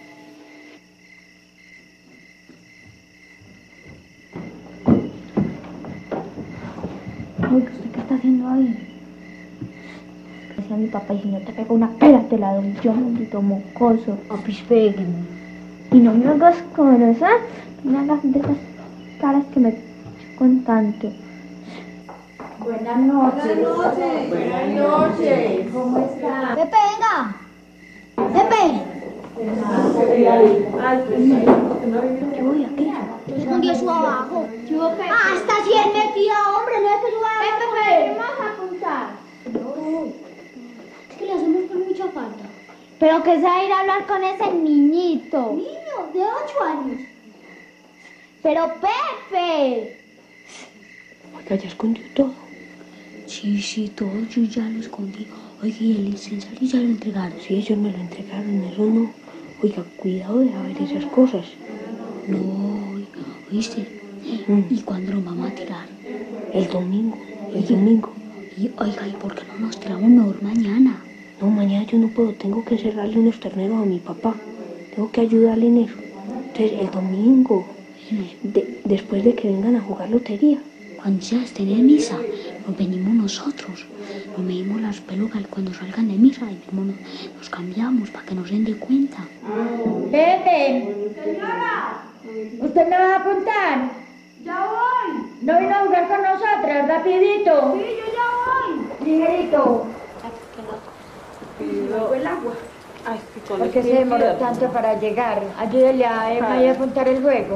Oiga, ¿usted qué está haciendo ahí? Decía mi papá, y si no te pego una pela, te la doy yo, maldito mocoso. Papi, pégueme. Y no me hagas conocer, no me hagas de esas caras que me estoy contando. Buenas noches. Buenas noches. ¿Cómo está? Pepe, venga. Pepe. ¿Qué voy aquí? Escondí eso abajo. Ah, está bien metida, hombre. No es que yo vaya a Pepe, vamos a contar. No. Es que le hacemos por mucha falta. Pero que se va a ir a hablar con ese niñito. Niño, de 8 años. Pero Pepe. Oiga, ya escondió todo. Sí, todo yo ya lo escondí. Oiga, y el incensario ya lo entregaron. Sí, ellos me lo entregaron, eso no. Oiga, cuidado de ver esas cosas. No, oiga, ¿oíste? ¿Y cuándo nos vamos a tirar? El domingo. Oiga, ¿y por qué no nos tiramos mejor mañana? No, mañana yo no puedo, tengo que encerrarle unos terneros a mi papá. Tengo que ayudarle en eso. Entonces, el domingo, después de que vengan a jugar lotería. Cuando ya estén en misa, nos venimos nosotros. Nos medimos las pelucas cuando salgan de misa y mismo nos cambiamos para que nos den de cuenta. Pepe. Señora. ¿Usted me va a apuntar? Ya voy. ¿No vino a jugar con nosotras, rapidito? Sí, yo ya voy. Ligerito. Pidió el agua. Ay, ¿Por qué se demoró tanto para llegar? Ayúdele a Emma y a apuntar el juego.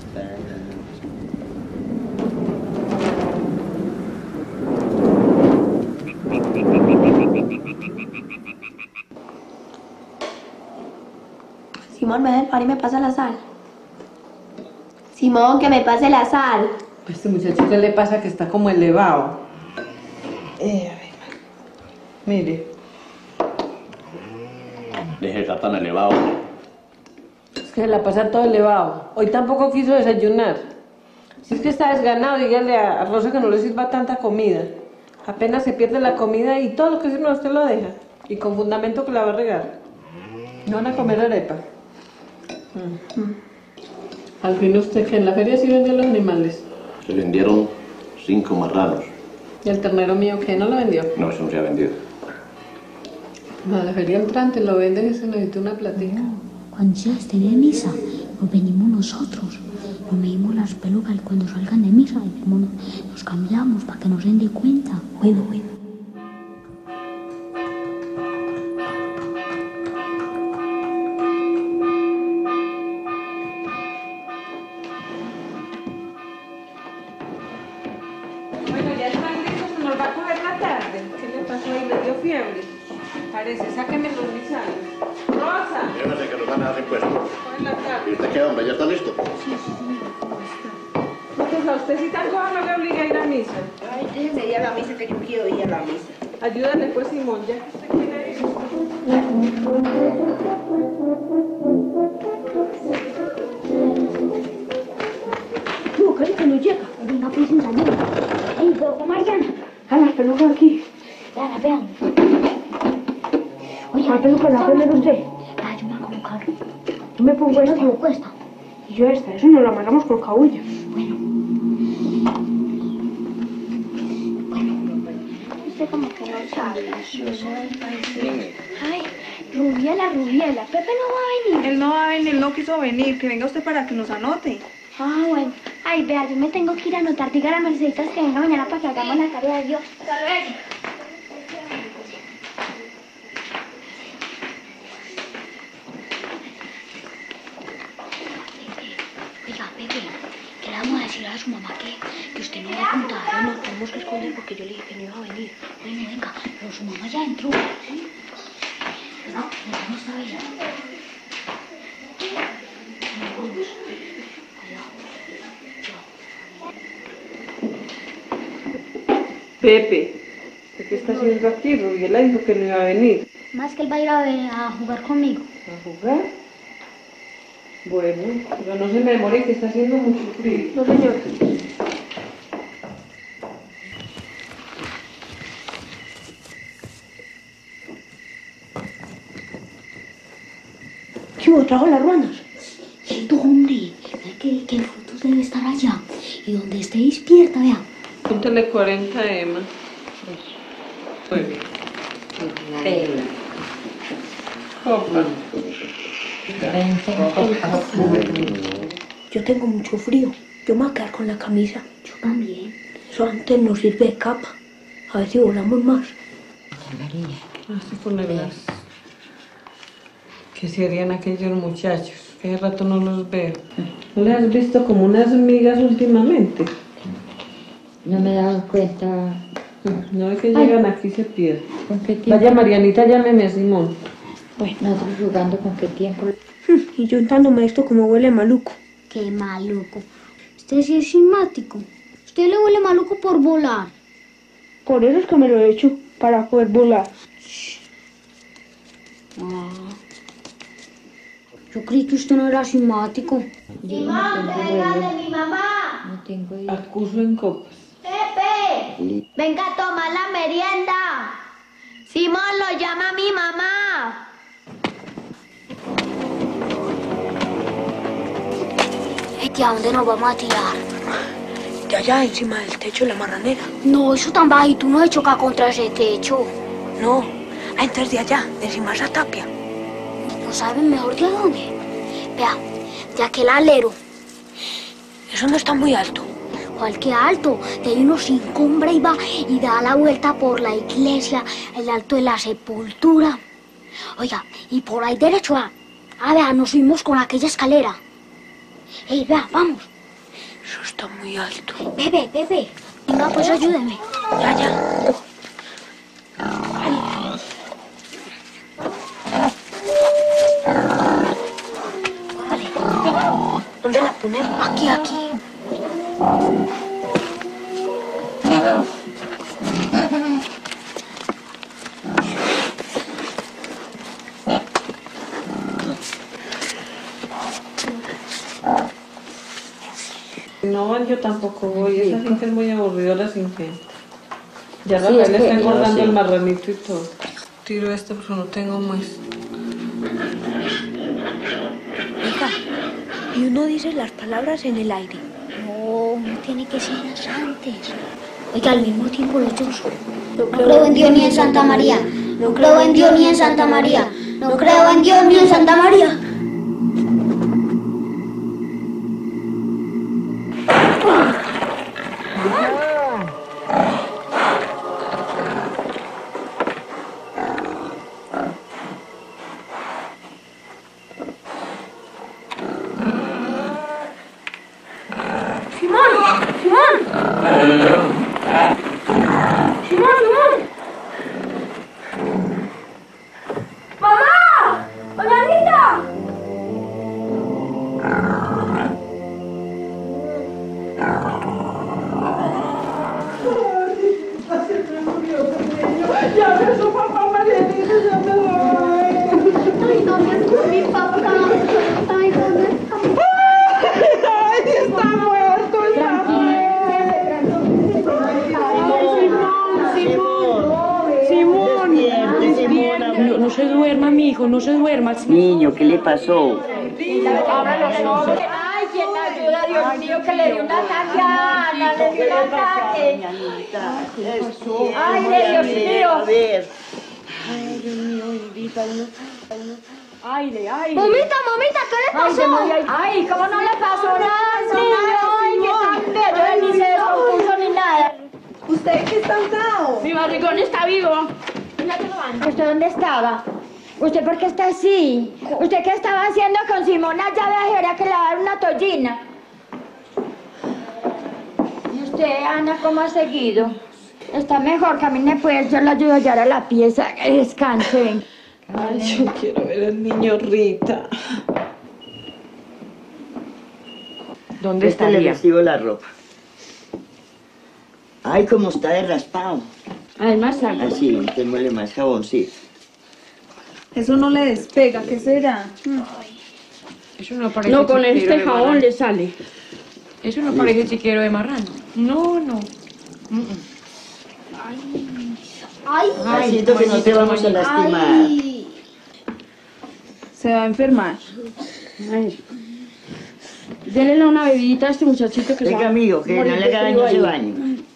Simón, me da el par y me pasa la sal. Simón, que me pase la sal. A este muchacho, ¿qué le pasa? Que está como elevado. A ver, mire. Deje de estar tan elevado. Es que la pasa todo elevado. Hoy tampoco quiso desayunar. Si es que está desganado, dígale a Rosa que no le sirva tanta comida. Apenas se pierde la comida y todo lo que sirve usted lo deja. Y con fundamento que la va a regar. No van a comer arepa. Al fin usted que en la feria sí vendió los animales. Se vendieron 5 marranos. ¿Y el ternero mío qué? ¿No lo vendió? No, eso no se ha vendido. No, a la feria entrante lo venden y se necesita una platica. Cuando ya estén en misa, nos venimos nosotros. Nos medimos las pelucas cuando salgan de misa y mismo nos cambiamos para que nos den de cuenta. Bueno. Bueno, ya están listos, se nos va a coger la tarde. ¿Qué le pasó ahí? ¿Le dio fiebre? Parece, sáquenme los misales. ¡Rosa! Llévese que nos van a dar impuestos. Coge la tarde. ¿Y usted qué, hombre? ¿Ya está listo? Sí. Entonces a usted si tan coja no le obliga a ir a misa. Ay, déjeme ir a la misa que yo quiero ir a la misa. Ayúdale pues, Simón, ya que usted quiere ir. No, Carita, no llega. Venga, pues, un saludo. Ey, pero Mariana. A las pelucas aquí. Vean. Oye, ¿Cuál peluca la primero usted? Yo me hago un carro. Yo me pongo esta. ¿Cómo cuesta? Y yo esta, eso nos lo amarramos con cabulla. Usted como que no sabe. Ay, Rubiela. Pepe no va a venir. Él no va a venir, él no quiso venir. Que venga usted para que nos anote. Ah, bueno. Ay, vea, yo me tengo que ir a anotar. Diga a la Merceditas que venga mañana para que hagamos la tarea de Dios. Hasta luego. Oiga, Pepe, ¿qué le vamos a decir a su mamá que usted no va a contar? Nos tenemos que esconder porque yo le dije que no iba a venir. Bueno, venga, pero su mamá ya entró. ¿Sí? Pepe, ¿qué está haciendo aquí? Rubiela dijo que no iba a venir. Más que él va a ir a jugar conmigo. ¿A jugar? Bueno, pero no se me demore que está haciendo mucho frío. No, señor. ¿Qué hubo? ¿Trajo las ruanas? Sí, hombre. Vea que el fruto debe estar allá. Y donde esté despierta, vea. Póntale 40, Emma. Muy bien. Copa. Yo tengo mucho frío. Yo me voy a quedar con la camisa. Yo también. Eso antes nos sirve de capa. A ver si volamos más. Así ponerlas. ¿Qué serían aquellos muchachos? Hace rato no los veo. ¿No les has visto como unas migas últimamente? No me he dado cuenta. No es que llegan aquí y se pierden. Vaya Marianita, llámeme a Simón. Bueno, nosotros jugando con qué tiempo. Y yo untándome esto como huele maluco. Qué maluco. Usted sí es simático. Usted le huele maluco por volar. Por eso es que me lo he hecho, para poder volar. Yo creí que usted no era simático. Simón, mi mamá. No tengo idea. Acuso en copas. Pepe, venga a tomar la merienda. Simón, lo llama mi mamá. ¿Y a dónde nos vamos a tirar? De allá, encima del techo de la marranera. No, eso tan bajito, uno se choca contra ese techo. No, entonces de allá, de encima de esa tapia. ¿No saben mejor de dónde? Vea, de aquel alero. Eso no está muy alto. ¿Cuál que alto? De ahí uno se encumbra y va y da la vuelta por la iglesia, el alto de la sepultura. Oiga, y por ahí derecho, vea, nos subimos con aquella escalera. Ey, vea, vamos. Eso está muy alto. Pepe. Venga, pues ayúdeme. Ya. Vale. ¿Dónde la ponemos? Aquí. No, yo tampoco voy. Esa gente es muy aburridora sin gente. Ya Rafael está engordando el marranito y todo. Tiro este porque no tengo más. Hija, y uno dice las palabras en el aire. No, uno tiene que decirlas antes. Oiga, al mismo tiempo los dos. No creo en Dios ni en Santa María. No creo en Dios ni en Santa María. No creo en Dios ni en Santa María. No se duerma, mi hijo, no se duerma. Niño, ¿qué le pasó? Abra los ojos. Ay, ¿quién ayuda? Dios mío, que le dio un ataque a Ana, le dio un ataque. Ay, Dios mío. A ver. Ay, Dios mío, bendita. Aire. Mamita, ¿qué le pasó? Ay, ¿cómo no le pasó nada, niño? Ay, qué tan bello, ni se descompuso ni nada. ¿Usted qué está usado? Mi barrigón está vivo. ¿Usted dónde estaba? ¿Usted por qué está así? ¿Usted qué estaba haciendo con Simona? Ya vea, ahora que le va a dar una tollina. ¿Y usted, Ana, cómo ha seguido? Está mejor, camine pues, yo le ayudo a llevar a la pieza, que descanse, ven. Ay, yo quiero ver al niño Rita. ¿Dónde estaría? Le recibo la ropa. Ay, como está de raspado. Además, así, démosle más jaboncito. Eso no le despega, ¿qué será? Eso no parece No, con chiquero este de jabón marrano. le sale. Eso no parece chiquero de marrano. No, no. Ay, Pasito que no te vamos a lastimar. Ay. Se va a enfermar. Ay. Denle una bebidita a este muchachito que Venga, amigo, que no le haga daño ese baño.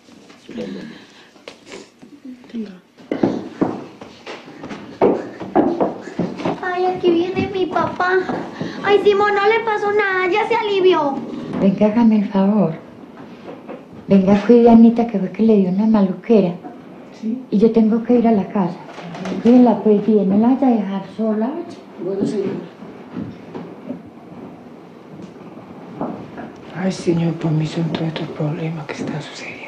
Ay, aquí viene mi papá. Ay, Simón, no le pasó nada, ya se alivió. Venga, hágame el favor. Venga, cuide a Anita, que fue que le dio una maluquera. ¿Sí? Y yo tengo que ir a la casa. Cuídela, pues bien, no la vaya a dejar sola. Bueno, señor. Ay, Señor, por mí son todos estos problemas que están sucediendo.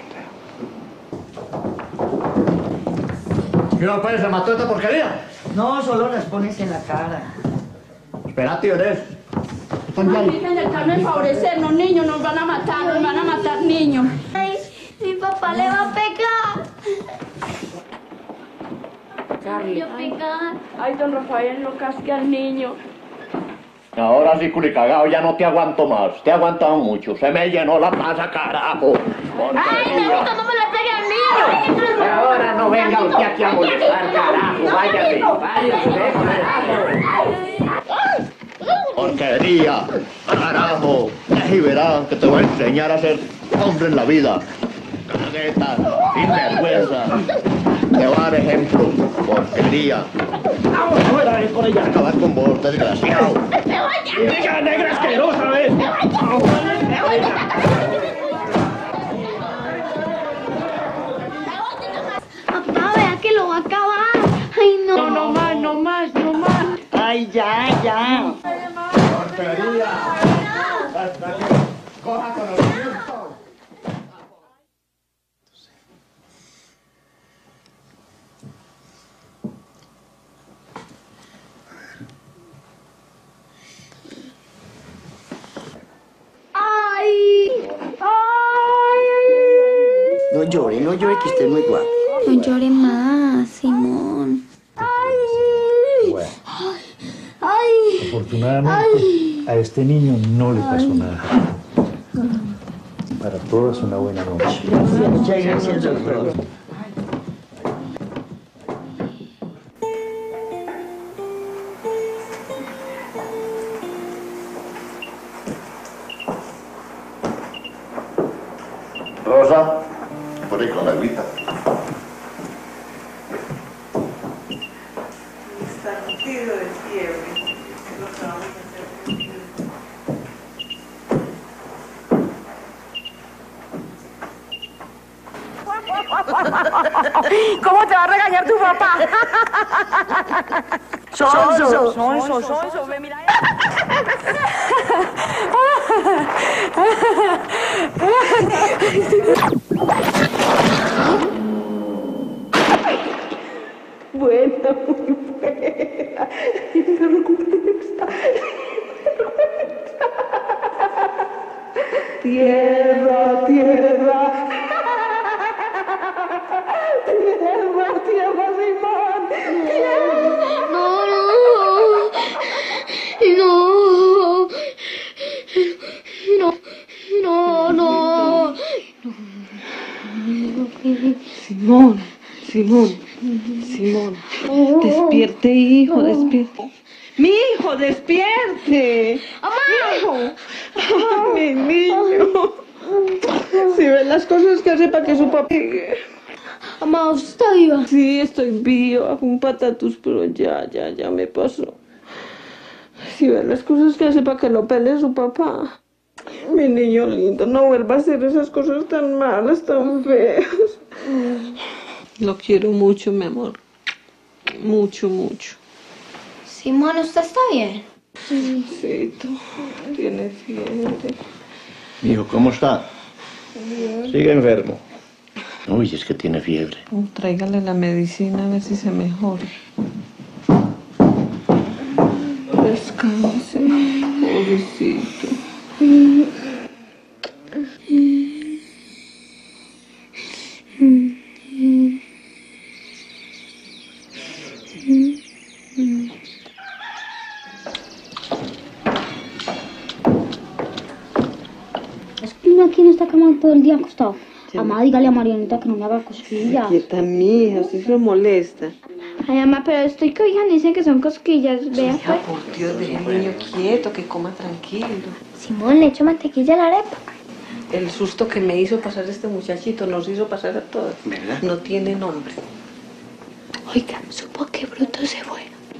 ¿Qué va, pues? ¿Se mató esta porquería? No, solo las pones en la cara. Espérate, Ores. Ay, Virgen del Carmen, favorecernos, niños, nos van a matar niños. Ay, mi papá le va a pegar. Carly. Ay, don Rafael, no casque al niño. Ahora sí, culicagao, ya no te aguanto más. Te he aguantado mucho. Se me llenó la plaza, carajo. Ay, me gusta, no me le pegue al niño. Ahora no venga usted aquí a molestar, carajo. Váyase, váyase. Porquería, carajo. Y verás que te voy a enseñar a ser hombre en la vida. Cagueta, sinvergüenza. Te voy a dar ejemplo. Porquería. Vamos a ver por ella. Acabar con vos, desgraciado. ¡Deja, negra asquerosa, ves! Papá, vea que lo va a acabar. Ay, no. No, no más, no más, no más. Ay, ya. Porquería. Hasta que coja conocimiento. No llore, que usted es muy guapo. No llore más, Simón. Bueno, Ay. afortunadamente a este niño no le pasó nada. Para todos una buena noche. Muchas gracias, doctor. Rosa, por ahí con la agüita. Partido de fiebre, es lo que vamos a hacer. ¿Cómo te va a regañar tu papá? Sonso. Ve, mira. Bueno, vergüenza. Tierra, tierra. Tierra, Simón. No. Simón. Despierte, hijo, despierte. ¡Mi hijo, despierte! ¡Hijo! ¡Mi niño! Si ven las cosas que hace para que su papá... Mamá, ¿usted está viva? Sí, estoy viva. Un patatus, pero ya me pasó. Si ven las cosas que hace para que lo pele su papá. Mi niño lindo, no vuelva a hacer esas cosas tan malas, tan feas. Lo quiero mucho, mi amor. Mucho. Simón, ¿usted está bien? Sí, tiene fiebre. Hijo, ¿cómo está? Sigue enfermo. Uy, es que tiene fiebre. Tráigale la medicina a ver si se mejora. día acostado. Mamá, dígale a Marianita que no me haga cosquillas. Quieta, mija, usted se molesta. Ay, mamá, pero estoy que oigan, dicen que son cosquillas, vea. Hija, por Dios, deje al niño quieto, que coma tranquilo. Simón, le echo mantequilla a la arepa. El susto que me hizo pasar este muchachito nos hizo pasar a todos. ¿Verdad? No tiene nombre. Oiga, supo que Bruto se fue.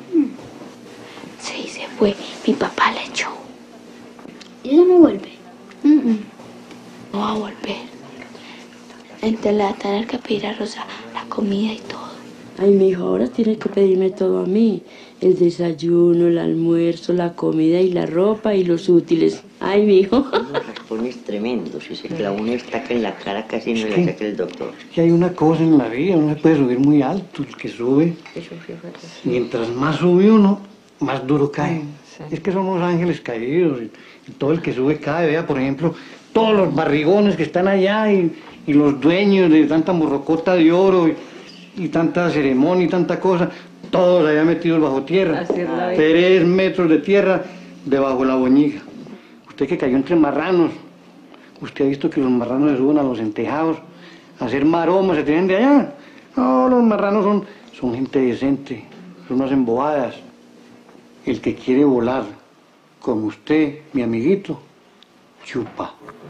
Sí, se fue. Mi papá le echó. ¿Y ella no vuelve? No va a volver. Entonces le va a tener que pedir a Rosa la comida y todo. Ay, mijo, ahora tiene que pedirme todo a mí. El desayuno, el almuerzo, la comida y la ropa y los útiles. Ay, mijo. Unos raspones tremendos. Si se clava una estaca en la cara, casi no la saca el doctor. Que hay una cosa en la vida, uno se puede subir muy alto. El que sube, Eso fíjate. mientras más sube uno, más duro cae. Es que somos ángeles caídos y todo el que sube cae. Vea, por ejemplo, todos los barrigones que están allá y los dueños de tanta morrocota de oro y tanta ceremonia y tanta cosa, todos allá metidos bajo tierra. 3 metros de tierra debajo de la boñiga. Usted que cayó entre marranos, usted ha visto que los marranos se suben a los entejados a hacer maromas, se tienen de allá. No, los marranos son gente decente, son unas embobadas. El que quiere volar, como usted, mi amiguito, chupa.